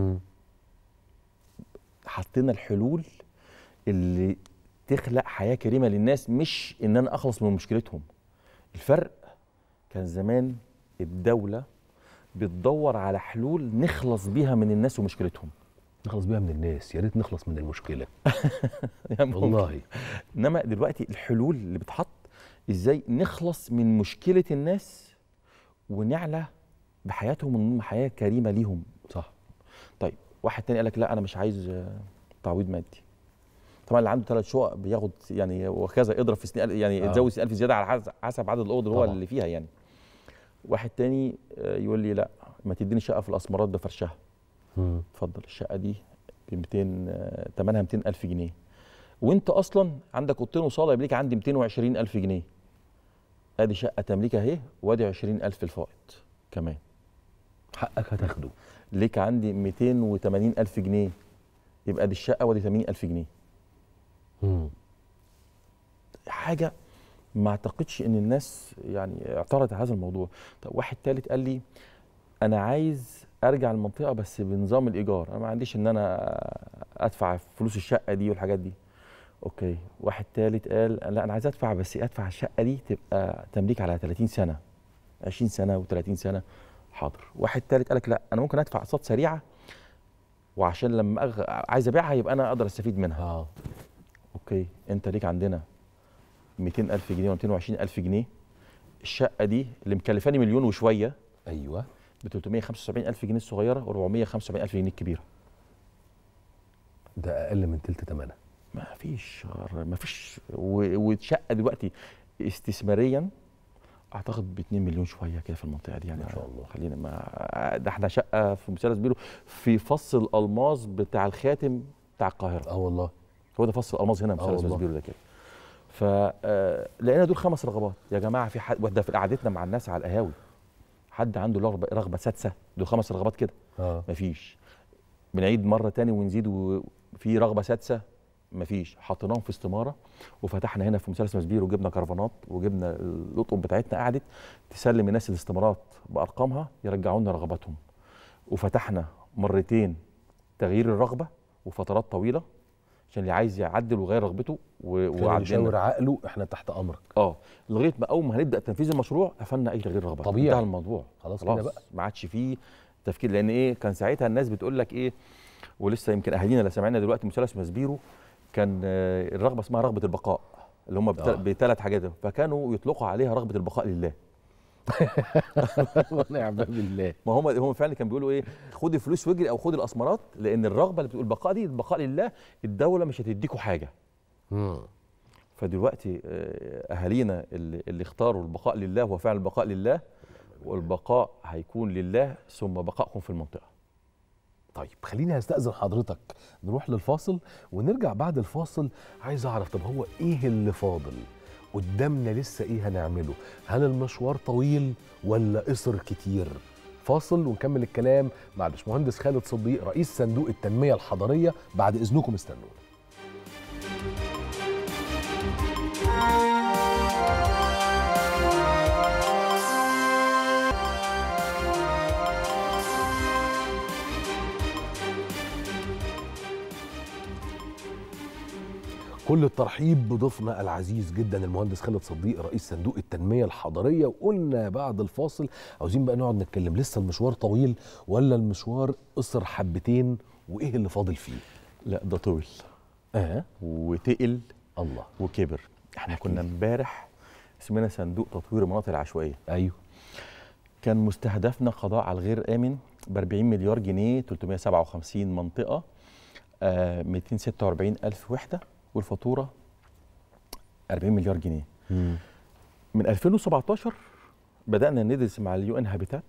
حطينا الحلول اللي تخلق حياه كريمه للناس، مش ان انا اخلص من مشكلتهم. الفرق كان زمان الدوله بتدور على حلول نخلص بيها من الناس ومشكلتهم. نخلص بيها من الناس، يا ريت نخلص من المشكله. والله. انما دلوقتي الحلول اللي بتحط ازاي نخلص من مشكله الناس ونعلى بحياتهم ان حياه كريمه ليهم. صح. طيب واحد تاني قال لك لا انا مش عايز تعويض مادي. طبعا اللي عنده 3 شقق بياخد يعني وكذا اضرب في سنين، يعني يتزود 60,000 زياده على حسب عدد الاوض اللي هو اللي فيها يعني. واحد تاني يقول لي لا ما تديني شقه في الاسمرات بفرشها. اتفضل الشقه دي ب 200 ثمنها 200,000 جنيه وانت اصلا عندك اوضتين وصاله يبقى ليك عندي 220,000 جنيه. ادي شقه تمليك اهي وادي 20,000 الفائض كمان. حقك هتاخده. ليك عندي 280,000 جنيه يبقى دي الشقه وادي 80,000 جنيه. حاجه ما اعتقدش ان الناس يعني اعترضت على هذا الموضوع. طب واحد ثالث قال لي انا عايز ارجع المنطقه بس بنظام الايجار، انا ما عنديش ان انا ادفع فلوس الشقه دي والحاجات دي. اوكي. واحد ثالث قال لا انا عايز ادفع بس ادفع الشقه دي تبقى تمليك على 30 سنه 20 سنه و30 سنه. حاضر. واحد ثالث قال لك لا انا ممكن ادفع اقساط سريعه وعشان لما عايز ابيعها يبقى انا اقدر استفيد منها. اوكي. انت ليك عندنا 200,000 جنيه و 220,000 جنيه. الشقه دي اللي مكلفاني مليون وشويه. ايوه. ب 375,000 جنيه الصغيره و 475,000 جنيه الكبيره. ده اقل من تلت ثمنها. ما فيش والشقه دلوقتي استثماريا اعتقد ب 2 مليون شويه كده في المنطقه دي يعني. ما شاء الله. خلينا ده احنا شقه في مثلث بيرو في فص الالماظ بتاع الخاتم بتاع القاهره. والله هو ده فص الالماظ هنا مثلث بيرو ده كده. فلقينا دول 5 رغبات يا جماعه. في حد واحده في قعدتنا مع الناس على القهاوي حد عنده رغبه سادسه؟ دول 5 رغبات كده. مفيش. بنعيد مره تاني ونزيد وفي رغبه سادسه مفيش. حطيناهم في استماره وفتحنا هنا في مثلث مسبير وجبنا كرفانات وجبنا الاطقم بتاعتنا قعدت تسلم الناس الاستمارات بارقامها يرجعوا لنا رغباتهم. وفتحنا مرتين تغيير الرغبه وفترات طويله عشان اللي عايز يعدل ويغير رغبته وعدلنا يشاور عقله احنا تحت امرك. لغايه ما اول ما هنبدا تنفيذ المشروع قفلنا اي تغيير رغبه. طبيعي. انتهى الموضوع خلاص كده بقى. ما عادش فيه تفكير. لان ايه كان ساعتها الناس بتقول لك ايه ولسه يمكن اهالينا اللي سامعيننا دلوقتي مثلث مسبيرو كان الرغبه اسمها رغبه البقاء اللي هم بثلاث حاجات فكانوا يطلقوا عليها رغبه البقاء لله. ونعم بالله. ما هم فعلا كانوا بيقولوا ايه خد الفلوس واجري او خد الاسمرات لان الرغبه اللي بتقول البقاء دي البقاء لله الدوله مش هتديكوا حاجه. فدلوقتي اهالينا اللي اختاروا البقاء لله هو فعلا البقاء لله والبقاء هيكون لله ثم بقائكم في المنطقه. طيب خليني هستأذن حضرتك نروح للفاصل ونرجع بعد الفاصل. عايز اعرف طب هو ايه اللي فاضل قدامنا لسه؟ ايه هنعمله؟ هل المشوار طويل ولا قصر كتير؟ فاصل ونكمل الكلام مع الباشمهندس خالد صديق رئيس صندوق التنمية الحضرية. بعد اذنكم استنونا. كل الترحيب بضيفنا العزيز جدا المهندس خالد صديق رئيس صندوق التنمية الحضرية. وقلنا بعد الفاصل عاوزين بقى نقعد نتكلم لسه المشوار طويل ولا المشوار قصر حبتين وايه اللي فاضل فيه؟ لا ده طويل وتقل الله وكبر. احنا كنا امبارح اسمنا صندوق تطوير المناطق العشوائية. ايوه. كان مستهدفنا قضاء على الغير آمن ب 40 مليار جنيه 357 منطقة 246 ألف وحدة والفاتورة 40 مليار جنيه. من 2017 بدأنا ندرس مع اليو ان هابيتات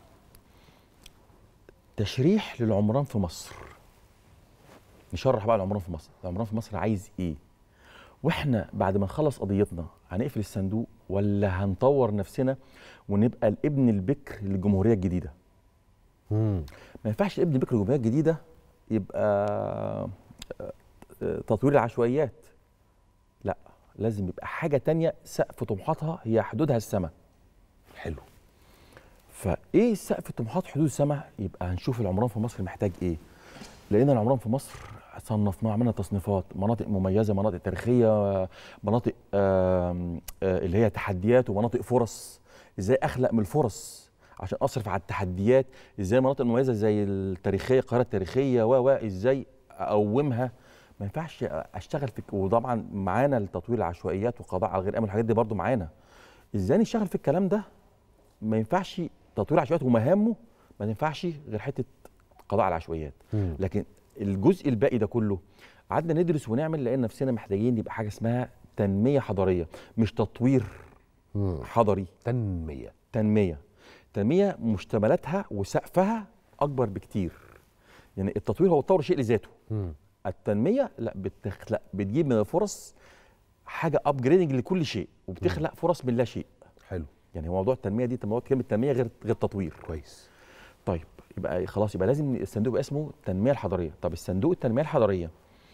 تشريح للعمران في مصر. نشرح بقى العمران في مصر، العمران في مصر عايز ايه؟ واحنا بعد ما نخلص قضيتنا هنقفل الصندوق ولا هنطور نفسنا ونبقى الابن البكر للجمهورية الجديدة؟ ما ينفعش الابن البكر للجمهورية الجديدة يبقى تطوير العشوائيات. لا لازم يبقى حاجة تانية سقف طموحاتها هي حدودها السماء. حلو. فايه سقف طموحات حدود السماء؟ يبقى هنشوف العمران في مصر محتاج ايه. لقينا العمران في مصر صنفناه عملنا تصنيفات مناطق مميزة مناطق تاريخية مناطق اللي هي تحديات ومناطق فرص. ازاي اخلق من الفرص عشان اصرف على التحديات؟ ازاي مناطق مميزة زي التاريخية القاهرة التاريخية ازاي اقومها؟ ما ينفعش اشتغل في وطبعا معانا لتطوير العشوائيات والقضاء على الغير امن الحاجات دي برضو معانا. ازاي نشتغل في الكلام ده؟ ما ينفعش تطوير العشوائيات ومهامه ما ينفعش غير حته قضاء على العشوائيات. لكن الجزء الباقي ده كله قعدنا ندرس ونعمل لقينا نفسنا محتاجين يبقى حاجه اسمها تنميه حضريه مش تطوير حضري. تنميه مشتملاتها وسقفها اكبر بكتير. يعني التطوير هو تطور شيء لذاته. التنميه لا بتخلق بتجيب من الفرص حاجه ابجريدنج لكل شيء وبتخلق فرص من لا شيء. حلو. يعني موضوع التنميه دي موضوع كلمه تنميه غير تطوير. كويس. طيب يبقى خلاص يبقى لازم الصندوق يبقى اسمه التنميه الحضريه. طب الصندوق التنميه الحضريه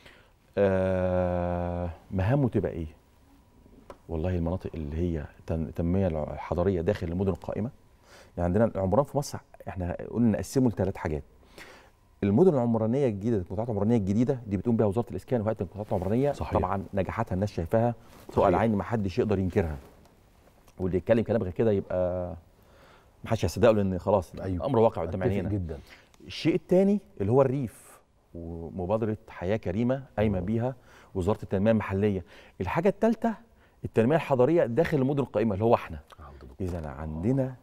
مهامه تبقى ايه؟ والله المناطق اللي هي التنميه الحضريه داخل المدن القائمه. يعني عندنا العمران في مصر احنا قلنا نقسمه لثلاث حاجات. المدن العمرانيه الجديده المنطقات العمرانيه الجديده دي بتقوم بها وزاره الاسكان وهيئه المنطقات العمرانيه. صحيح. طبعا نجاحاتها الناس شايفاها سؤال العين ما حدش يقدر ينكرها. واللي يتكلم كلام غير كده يبقى ما حدش هيصدقه لان خلاص امر واقع قدام عينينا جدا. الشيء الثاني اللي هو الريف ومبادره حياه كريمه قايمه بيها وزاره التنميه المحليه. الحاجه الثالثه التنميه الحضريه داخل المدن القائمه اللي هو احنا. اذا عندنا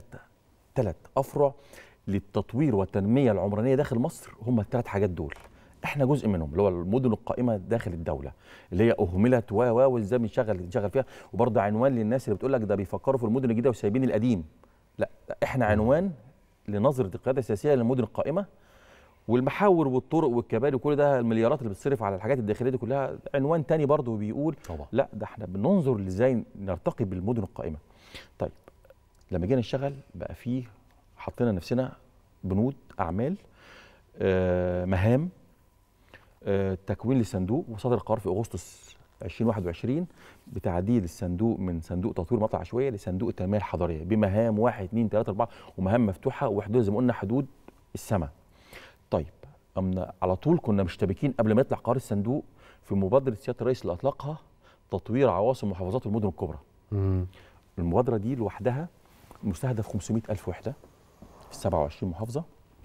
ثلاث افرع للتطوير والتنميه العمرانيه داخل مصر. هم الثلاث حاجات دول احنا جزء منهم، اللي هو المدن القائمه داخل الدوله اللي هي اهملت وازاي نشغل فيها. وبرضه عنوان للناس اللي بتقول لك ده بيفكروا في المدن الجديده وسايبين القديم. لا، احنا عنوان لنظره القياده السياسيه للمدن القائمه، والمحاور والطرق والكباري وكل ده المليارات اللي بتصرف على الحاجات الداخليه دي كلها عنوان تاني برضه بيقول طبعا. لا، ده احنا بننظر ازاي نرتقي بالمدن القائمه. طيب لما جينا نشتغل بقى فيه حطينا نفسنا بنود اعمال، مهام، تكوين للصندوق، وصدر القرار في اغسطس 2021 بتعديل الصندوق من صندوق تطوير مناطق عشوائيه لصندوق التنميه الحضريه بمهام 1 2 3 4 ومهام مفتوحه وحدود زي ما قلنا حدود السماء. طيب على طول كنا مشتبكين قبل ما يطلع قرار الصندوق في مبادره سياده الرئيس اللي اطلقها تطوير عواصم محافظات المدن الكبرى. المبادره دي لوحدها مستهدف 500,000 وحده في 27 محافظه،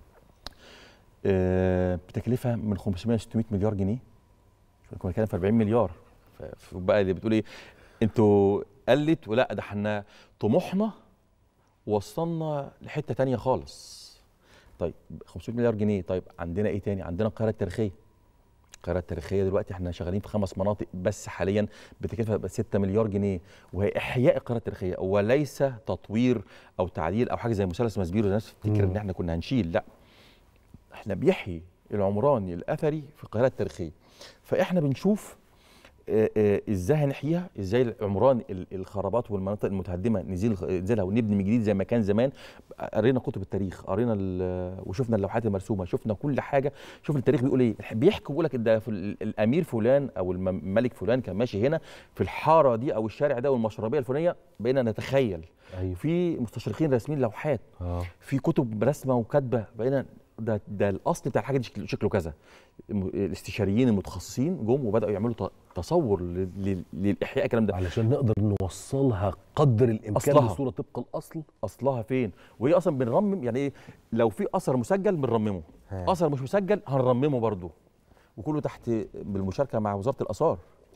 بتكلفه من 500 ل 600 مليار جنيه. كنا بنتكلم في 40 مليار. بقى اللي بتقول ايه انتوا قلت، ولا ده احنا طموحنا وصلنا لحته ثانيه خالص. طيب 500 مليار جنيه. طيب عندنا ايه تاني؟ عندنا القاهره التاريخيه. القاهره التاريخيه دلوقتي احنا شغالين في 5 مناطق بس حاليا بتكلفه 6 مليار جنيه، وهي احياء القاهره التاريخيه وليس تطوير او تعديل او حاجه زي مثلث ماسبيرو. الناس تفتكر ان احنا كنا هنشيل، لا، احنا بيحيي العمراني الاثري في القاهره التاريخيه. فاحنا بنشوف ازاي هنحييها، ازاي العمران الخرابات والمناطق المتهدمه ننزلها ونبني من جديد زي ما كان زمان. قرينا كتب التاريخ، قرينا وشفنا اللوحات المرسومه، شفنا كل حاجه، شفنا التاريخ بيقول ايه. بيحكي بيقول لك ده الامير فلان او الملك فلان كان ماشي هنا في الحاره دي او الشارع ده والمشربيه الفلانيه. بقينا نتخيل. أيوه. في مستشرقين راسمين لوحات، في كتب رسمه وكاتبه، بقينا ده الاصل بتاع الحاجه دي شكله كذا. الاستشاريين المتخصصين جم وبداوا يعملوا تصور للاحياء الكلام ده علشان نقدر نوصلها قدر الامكان بصوره طبق الاصل. اصلها فين؟ وهي اصلا بنرمم يعني ايه؟ لو في اثر مسجل بنرممه، اثر مش مسجل هنرممه برضه، وكله تحت بالمشاركه مع وزاره الاثار.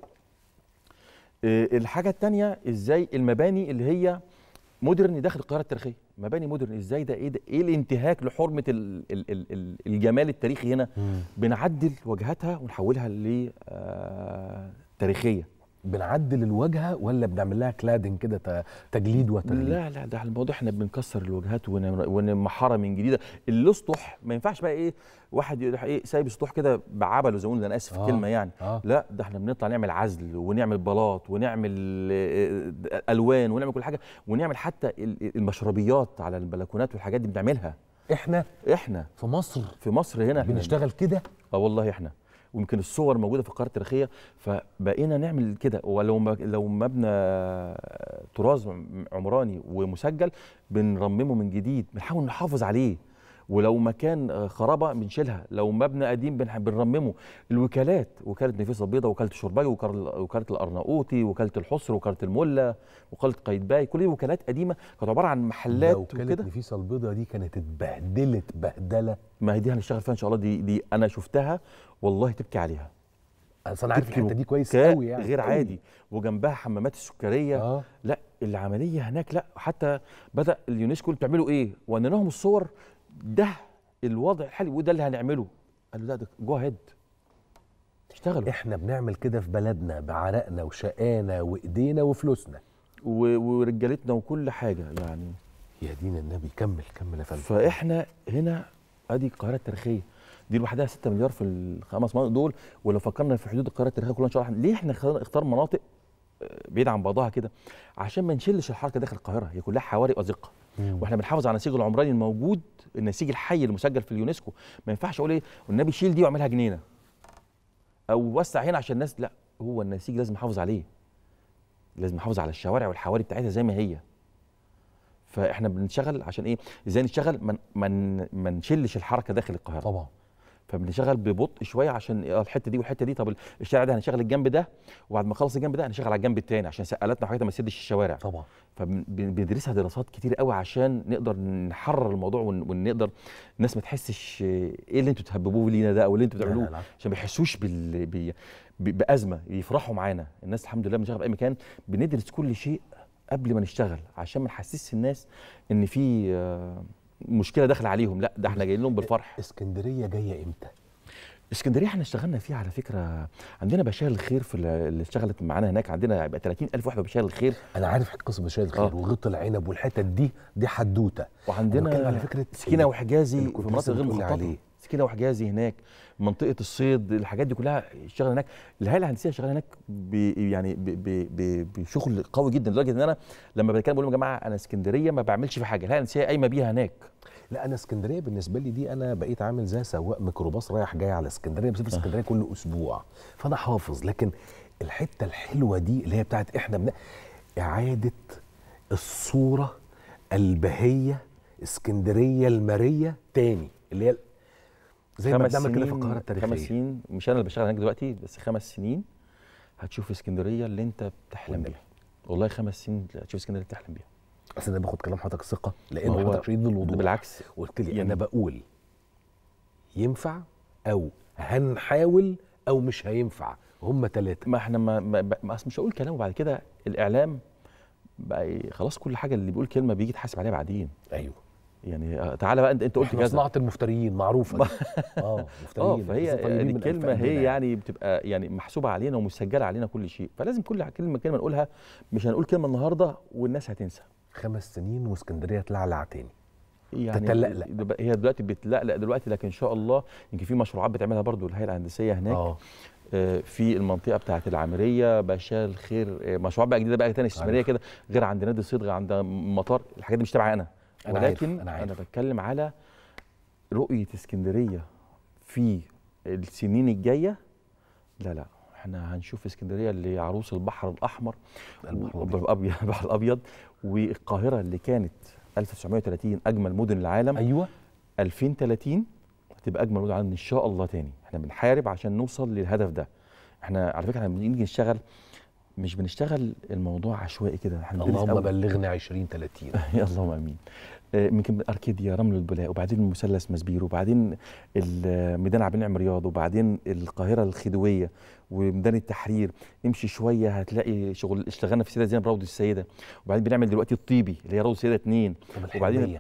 الحاجه الثانيه ازاي المباني اللي هي مودرن داخل القاهره التاريخيه، مباني مودرن ازاي ده ايه الانتهاك لحرمه الجمال التاريخي هنا. بنعدل واجهاتها ونحولها ل تاريخيه. بنعدل الواجهه ولا بنعمل لها كلادنج كده تجليد وتغليد؟ لا ده الموضوع احنا بنكسر الواجهات ونمحرها من جديده. الاسطح ما ينفعش بقى ايه واحد يروح ايه سايب اسطح كده بعبله زي ما قلنا، انا اسف في الكلمه يعني. لا، ده احنا بنطلع نعمل عزل ونعمل بلاط ونعمل الوان ونعمل كل حاجه، ونعمل حتى المشربيات على البلكونات والحاجات دي بنعملها احنا في مصر هنا بنشتغل كده. والله احنا، ويمكن الصور موجوده في القاهره التاريخيه، فبقينا نعمل كده. ولو مبنى طراز عمراني ومسجل بنرممه من جديد، بنحاول نحافظ عليه. ولو مكان خرابه بنشيلها، لو مبنى قديم بنرممه. الوكالات، وكاله نفيس البيضاء، وكاله الشرباجي، وكاله الارناؤوطي، وكاله الحصر، وكاله المله، وكاله قايتباي، كل دي وكالات قديمه كانت عباره عن محلات وكده. وكاله نفيس البيضاء دي كانت اتبهدلت بهدله. ما هي دي هنشتغل فيها ان شاء الله. دي انا شفتها والله تبكي عليها. اصل انا عارف الحته دي كويس قوي يعني، غير عادي. وجنبها حمامات السكريه. لا، العمليه هناك لا. حتى بدا اليونسكو بتعملوا ايه؟ وان لهم الصور، ده الوضع الحالي وده اللي هنعمله. قالوا لا، ده جو هيد، اشتغلوا. احنا بنعمل كده في بلدنا بعرقنا وشقانا وايدينا وفلوسنا ورجالتنا وكل حاجه يعني. يا دين النبي. كمل يا فندم. فاحنا هنا ادي القاهره التاريخيه دي لوحدها 6 مليار في الخمس مناطق دول. ولو فكرنا في حدود القاهره التاريخيه كلها ان شاء الله. ليه احنا اختار مناطق بعيد عن بعضها كده؟ عشان ما نشلش الحركه داخل القاهره، هي كلها حواري وازقه، واحنا بنحافظ على النسيج العمراني الموجود، النسيج الحي المسجل في اليونسكو. ما ينفعش اقول ايه والنبي شيل دي واعملها جنينه او وسع هنا عشان الناس، لا، هو النسيج لازم نحافظ عليه، لازم نحافظ على الشوارع والحواري بتاعتها زي ما هي. فاحنا بنشتغل عشان ايه؟ ازاي نشتغل ما نشلش الحركه داخل القاهره طبعا. فبنشتغل ببطء شويه عشان الحته دي والحته دي. طب الشارع ده هنشغل الجنب ده، وبعد ما نخلص الجنب ده هنشغل على الجنب الثاني عشان سقالاتنا وحاجاتنا ما تسدش الشوارع. طبعا. فبندرسها دراسات كتير قوي عشان نقدر نحرر الموضوع ونقدر الناس ما تحسش ايه اللي انتوا بتهببوه لينا ده او اللي انتوا بتعملوه، عشان ما يحسوش بازمه، يفرحوا معانا. الناس الحمد لله بنشتغل في اي مكان بندرس كل شيء قبل ما نشتغل عشان ما نحسسش الناس ان في مشكله داخله عليهم. لا، ده احنا جايين لهم بالفرح. اسكندريه جايه امتى؟ اسكندريه احنا اشتغلنا فيها على فكره، عندنا بشاير الخير في اللي اشتغلت معانا هناك، عندنا يبقى 30,000 وحده بشاير الخير. انا عارف قصه بشاير الخير وغط العنب والحتت دي حدوته. وعندنا على فكره سكينه وحجازي في مناطق غير مخططه مخططه، سكينه وحجازي هناك، منطقه الصيد، الحاجات دي كلها اشتغل هناك. الهيئه الهندسيه شغاله هناك يعني بشغل قوي جدا، لدرجه ان انا لما بتكلم بقول لهم يا جماعه انا اسكندريه ما بعملش في حاجه، الهيئه الهندسيه قايمه بيها هناك. لا انا اسكندريه بالنسبه لي دي انا بقيت عامل زي سواق ميكروباص رايح جاي على اسكندريه، بسافر اسكندريه كل اسبوع، فانا حافظ. لكن الحته الحلوه دي اللي هي بتاعت احنا اعاده الصوره البهيه اسكندريه الماريه تاني، اللي هي زي ما بنعمل كده في القاهره التاريخيه. 5 سنين، مش انا اللي بشتغل هناك دلوقتي، بس 5 سنين هتشوف اسكندريه اللي انت بتحلم بيها. والله 5 سنين هتشوف اسكندريه اللي بتحلم بيها. اصل انا باخد كلام حضرتك ثقه، لان حضرتك شديد الوضوح. بالعكس قلت لي يعني انا بقول ينفع او هنحاول او مش هينفع، هم 3. ما احنا ما مش هقول كلام وبعد كده الاعلام بقى خلاص كل حاجه اللي بيقول كلمه بيجي يتحاسب عليها بعدين. ايوه يعني تعالى بقى انت قلت كذا، صناعه المفتريين معروفه مفتريين. فهي الكلمه هي يعني بتبقى يعني محسوبه علينا ومسجله علينا كل شيء، فلازم كل كلمه نقولها، مش هنقول كلمه النهارده والناس هتنسى. 5 سنين واسكندريه تلعلع تاني، يعني تتلقلق. هي دلوقتي بتلقلق دلوقتي، لكن ان شاء الله يمكن في مشروعات بتعملها برضو الهيئه الهندسيه هناك في المنطقه بتاعه العامريه، بشار الخير، مشروعات بقى جديده بقى تاني استثماريه كده، غير عند نادي الصيد، غير عند مطار، الحاجات دي مش تبعي انا، ولكن أنا بتكلم على رؤيه اسكندريه في السنين الجايه. لا احنا هنشوف اسكندريه اللي عروس البحر الاحمر، البحر الابيض، والقاهره اللي كانت 1930 اجمل مدن العالم، ايوه 2030 هتبقى اجمل مدن العالم ان شاء الله تاني. احنا بنحارب عشان نوصل للهدف ده. احنا على فكره لما بنيجي نشتغل مش بنشتغل الموضوع عشوائي كده، احنا اللهم بلغنا 2030 اللهم امين. يمكن اركيديا، رمل البلاء، وبعدين مثلث مسبير، وبعدين ميدان عبد النعم رياض، وبعدين القاهره الخديويه وميدان التحرير. امشي شويه هتلاقي شغل اشتغلنا في سيده زينب روضه السيده، وبعدين بنعمل دلوقتي الطيبي اللي هي روضه السيده 2، وبعدين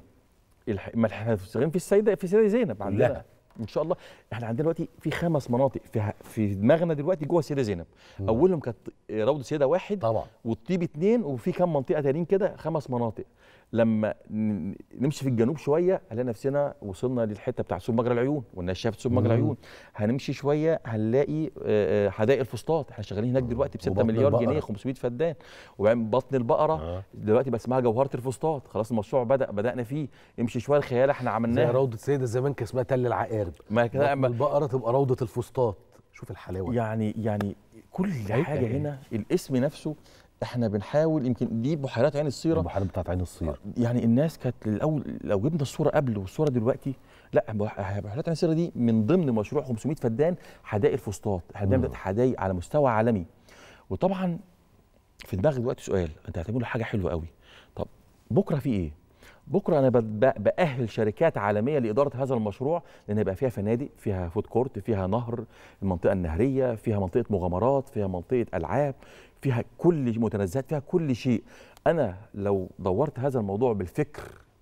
ما احنا شغالين في سيده زينب عندنا ان شاء الله. احنا عندنا دلوقتي في 5 مناطق في دماغنا دلوقتي جوه سيده زينب. اولهم كانت روضه سيده 1 طبعا، والطيبي 2، وفي كام منطقه تانيين كده 5 مناطق. لما نمشي في الجنوب شويه هنلاقي نفسنا وصلنا للحته بتاع سوق مجرى العيون، والناس شافت سوق مجرى العيون. هنمشي شويه هنلاقي حدائق الفسطاط، احنا شغالين هناك دلوقتي ب6 مليار جنيه 500 فدان. وبعدين بطن البقره دلوقتي بقى اسمها جوهره الفسطاط، خلاص المشروع بدانا فيه. امشي شويه الخيال احنا عملناها، زي روضه سيده زمان كان اسمها تل العقارب، ما كده البقره تبقى روضه الفسطاط. شوف الحلاوه، يعني كل حاجه هنا الاسم نفسه احنا بنحاول. يمكن دي بحيرات عين الصيره، البحيرات بتاعت عين الصيره، يعني الناس كانت الاول لو جبنا الصوره قبل والصوره دلوقتي، لا بحيرات عين الصيره دي من ضمن مشروع 500 فدان حدائق الفسطاط. احنا بنعمل حدائق على مستوى عالمي. وطبعا في دماغي دلوقتي سؤال، انت هتعملوا حاجه حلوه قوي، طب بكره في ايه؟ بكره انا باهل شركات عالميه لاداره هذا المشروع، لان يبقى فيها فنادق، فيها فود كورت، فيها نهر، المنطقه النهريه، فيها منطقه مغامرات، فيها منطقه العاب، فيها كل متنزهات، فيها كل شيء. انا لو دورت هذا الموضوع بالفكر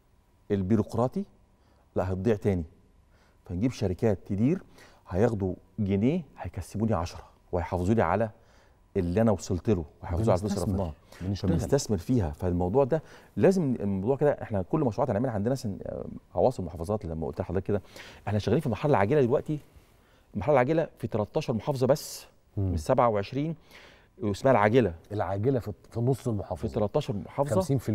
البيروقراطي لا هتضيع تاني. فنجيب شركات تدير، هياخدوا جنيه هيكسبوني 10 وهيحافظوا لي على اللي انا وصلت له، وهيحافظوا على فلوس صرفناها، فبنستثمر فيها. فالموضوع ده لازم الموضوع كده. احنا كل مشروعات هنعملها عندنا عواصم محافظات، لما قلت لحضرتك كده احنا شغالين في المرحله العاجله دلوقتي. المرحله العاجله في 13 محافظه بس من 27 واسمها العاجله في نص المحافظه، في 13 محافظه 50%،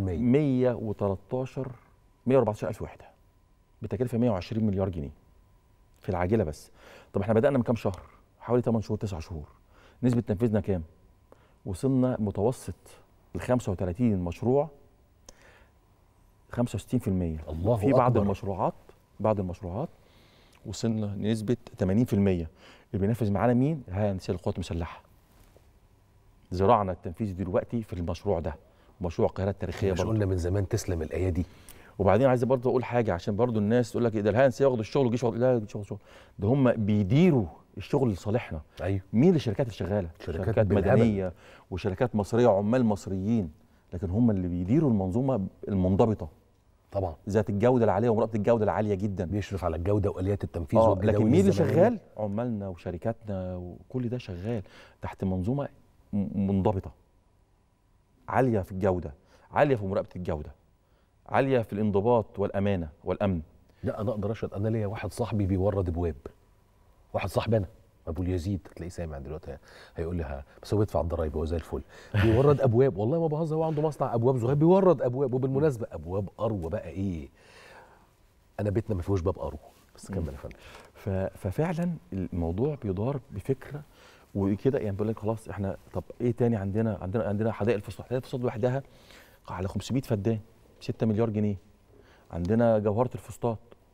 114,000 وحده بتكلفه 120 مليار جنيه في العاجله بس. طب احنا بدانا من كام شهر؟ حوالي 8 شهور 9 شهور. نسبه تنفيذنا كام؟ وصلنا متوسط ل 35 مشروع 65%. الله في بعض أكبر. المشروعات وصلنا لنسبه 80%. اللي بينفذ معانا مين؟ الهيئه الهندسيه للقوات المسلحه. زراعنا التنفيذي دلوقتي في المشروع ده، مشروع القاهره التاريخيه. مش قلنا من زمان تسلم الايادي؟ وبعدين عايز برضه اقول حاجه عشان برضه الناس تقول لك ده الهيئه الهندسيه واخد الشغل وجي شغل. لا شغل ده هم بيديروا الشغل لصالحنا. ايوه. مين الشركات اللي شغاله؟ شركات مدنيه وشركات مصريه، عمال مصريين، لكن هم اللي بيديروا المنظومه المنضبطه. طبعا ذات الجوده العاليه ومراقبه الجوده العاليه جدا. بيشرف على الجوده واليات التنفيذ لكن مين اللي شغال؟ عمالنا وشركاتنا وكل ده شغال تحت منظومه منضبطه عاليه في الجوده، عاليه في مراقبه الجوده، عاليه في الانضباط والامانه والامن. لا انا اقدر اشهد، انا ليا واحد صاحبي بيورد ابواب، واحد صاحبنا ابو اليزيد هتلاقيه سامع دلوقتي هيقول لي بس هو بيدفع الضرايب هو زي الفل، بيورد ابواب، والله ما بهزر، هو عنده مصنع ابواب زهير بيورد ابواب. وبالمناسبه ابواب ارو بقى ايه، انا بيتنا ما فيهوش باب ارو، بس كمل يا فندم. ففعلا الموضوع بيدار بفكره وكده، يعني بيقول لك خلاص احنا طب ايه تاني عندنا حدائق الفسطاط، حدائق الفسطاط لوحدها على 500 فدان 6 مليار جنيه. عندنا جوهره الفسطاط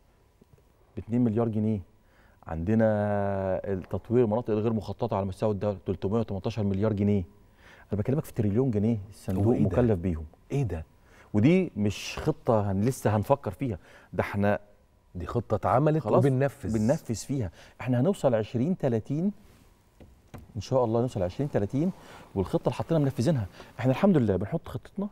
ب 2 مليار جنيه. عندنا التطوير المناطق الغير مخططه على مستوى الدوله 318 مليار جنيه. انا بكلمك في تريليون جنيه الصندوق مكلف بيهم. ايه ده؟ ودي مش خطه لسه هنفكر فيها، ده احنا دي خطه اتعملت وبننفذ فيها. احنا هنوصل 2030 ان شاء الله، نوصل 2030 والخطه اللي حاطينها منفذينها. احنا الحمد لله بنحط خطتنا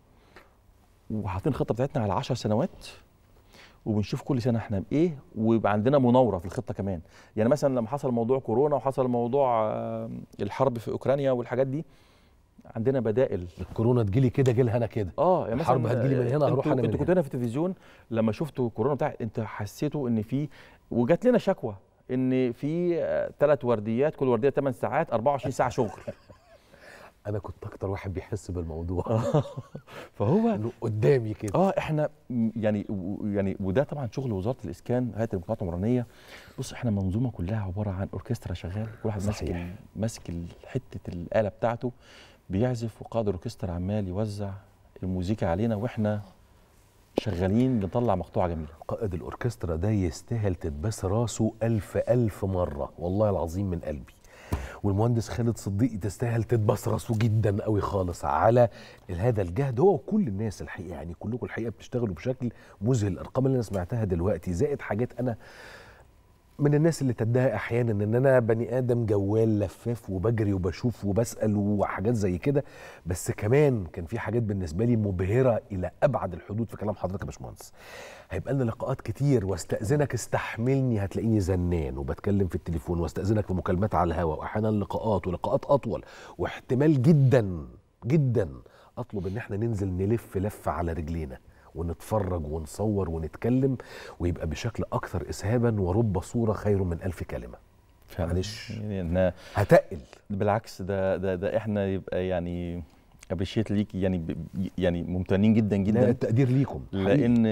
وحاطين الخطه بتاعتنا على 10 سنوات، وبنشوف كل سنه احنا بايه، ويبقى عندنا مناوره في الخطه كمان. يعني مثلا لما حصل موضوع كورونا وحصل موضوع الحرب في اوكرانيا والحاجات دي، عندنا بدائل. الكورونا تجيلي كده جيلها انا كده، يعني الحرب هتجيلي من هنا هروح انا من هنا. انتوا كنتوا هنا في التلفزيون لما شفتوا كورونا بتاع، انت حسيتوا ان في، وجات لنا شكوى ان في 3 ورديات، كل ورديه 8 ساعات 24 ساعه شغل. انا كنت اكتر واحد بيحس بالموضوع. فهو انه قدامي كده. احنا يعني وده طبعا شغل وزاره الاسكان، هيئه المجتمعات العمرانيه. بص احنا منظومه كلها عباره عن اوركسترا شغال، كل واحد ماسك حته الاله بتاعته بيعزف، وقائد الاوركسترا عمال يوزع الموسيقى علينا واحنا شغالين نطلع مقطوعه جميله. قائد الاوركسترا ده يستاهل تتبس راسه ألف مره، والله العظيم من قلبي. والمهندس خالد صديقي تستاهل تتبس راسه جدا قوي خالص على هذا الجهد، هو وكل الناس الحقيقه، يعني كلكم الحقيقه بتشتغلوا بشكل مذهل. الارقام اللي انا سمعتها دلوقتي زائد حاجات، انا من الناس اللي تدعي احيانا ان انا بني ادم جوال لفاف وبجري وبشوف وبسال وحاجات زي كده، بس كمان كان في حاجات بالنسبه لي مبهره الى ابعد الحدود في كلام حضرتك يا باشمهندس. هيبقى لنا لقاءات كتير، واستاذنك استحملني، هتلاقيني زنان وبتكلم في التليفون، واستاذنك في مكالمات على الهواء، واحيانا لقاءات ولقاءات اطول، واحتمال جدا اطلب ان احنا ننزل نلف لفه على رجلينا ونتفرج ونصور ونتكلم، ويبقى بشكل اكثر اسهابا، ورب صوره خير من 1000 كلمه. معلش يعني هتقل. بالعكس، ده احنا يبقى يعني ابريشيت ليك، يعني ممتنين جدا جدا. التقدير ليكم، لان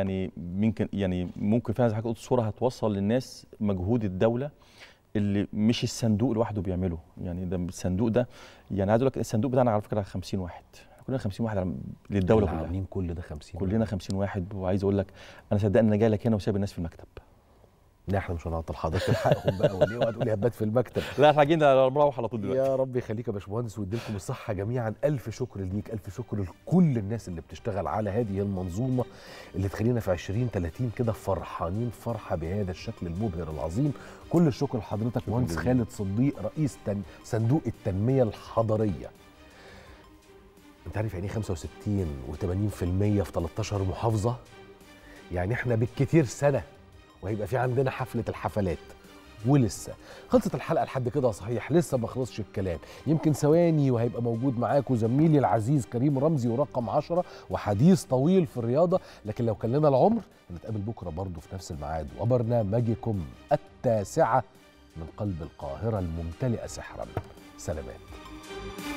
يعني ممكن فعلا زي حضرتك قلت الصوره هتوصل للناس مجهود الدوله اللي مش الصندوق لوحده بيعمله. يعني ده الصندوق ده، يعني عايز اقول لك الصندوق بتاعنا على فكره 50 واحد، كلنا 50 واحد للدوله كلها، عاملين كل ده 50 كلنا 50 واحد. وعايز اقول لك انا صدقني انا جاي لك هنا وسايب الناس في المكتب. لا احنا مش هنعطل حضرتك حقهم بقى، وليه وقعد تقول لي هبات في المكتب؟ لا احنا جايين نروح على طول دلوقتي. يا رب يخليك يا باشمهندس ويديلكم الصحه جميعا. الف شكر ليك، الف شكر لكل الناس اللي بتشتغل على هذه المنظومه اللي تخلينا في 2030 كده فرحانين فرحه بهذا الشكل المبهر العظيم. كل الشكر لحضرتك مهندس خالد صديق، رئيس صندوق التنميه الحضريه. انت عارف يعني 65 و80% في 13 محافظه؟ يعني احنا بالكتير سنه وهيبقى في عندنا حفله الحفلات. ولسه خلصت الحلقه لحد كده صحيح، لسه ما خلصش الكلام، يمكن ثواني وهيبقى موجود معاكم زميلي العزيز كريم رمزي ورقم 10 وحديث طويل في الرياضه. لكن لو كان لنا العمر هنتقابل بكره برضه في نفس الميعاد وبرنامجكم 9 من قلب القاهره الممتلئه سحرا. سلامات.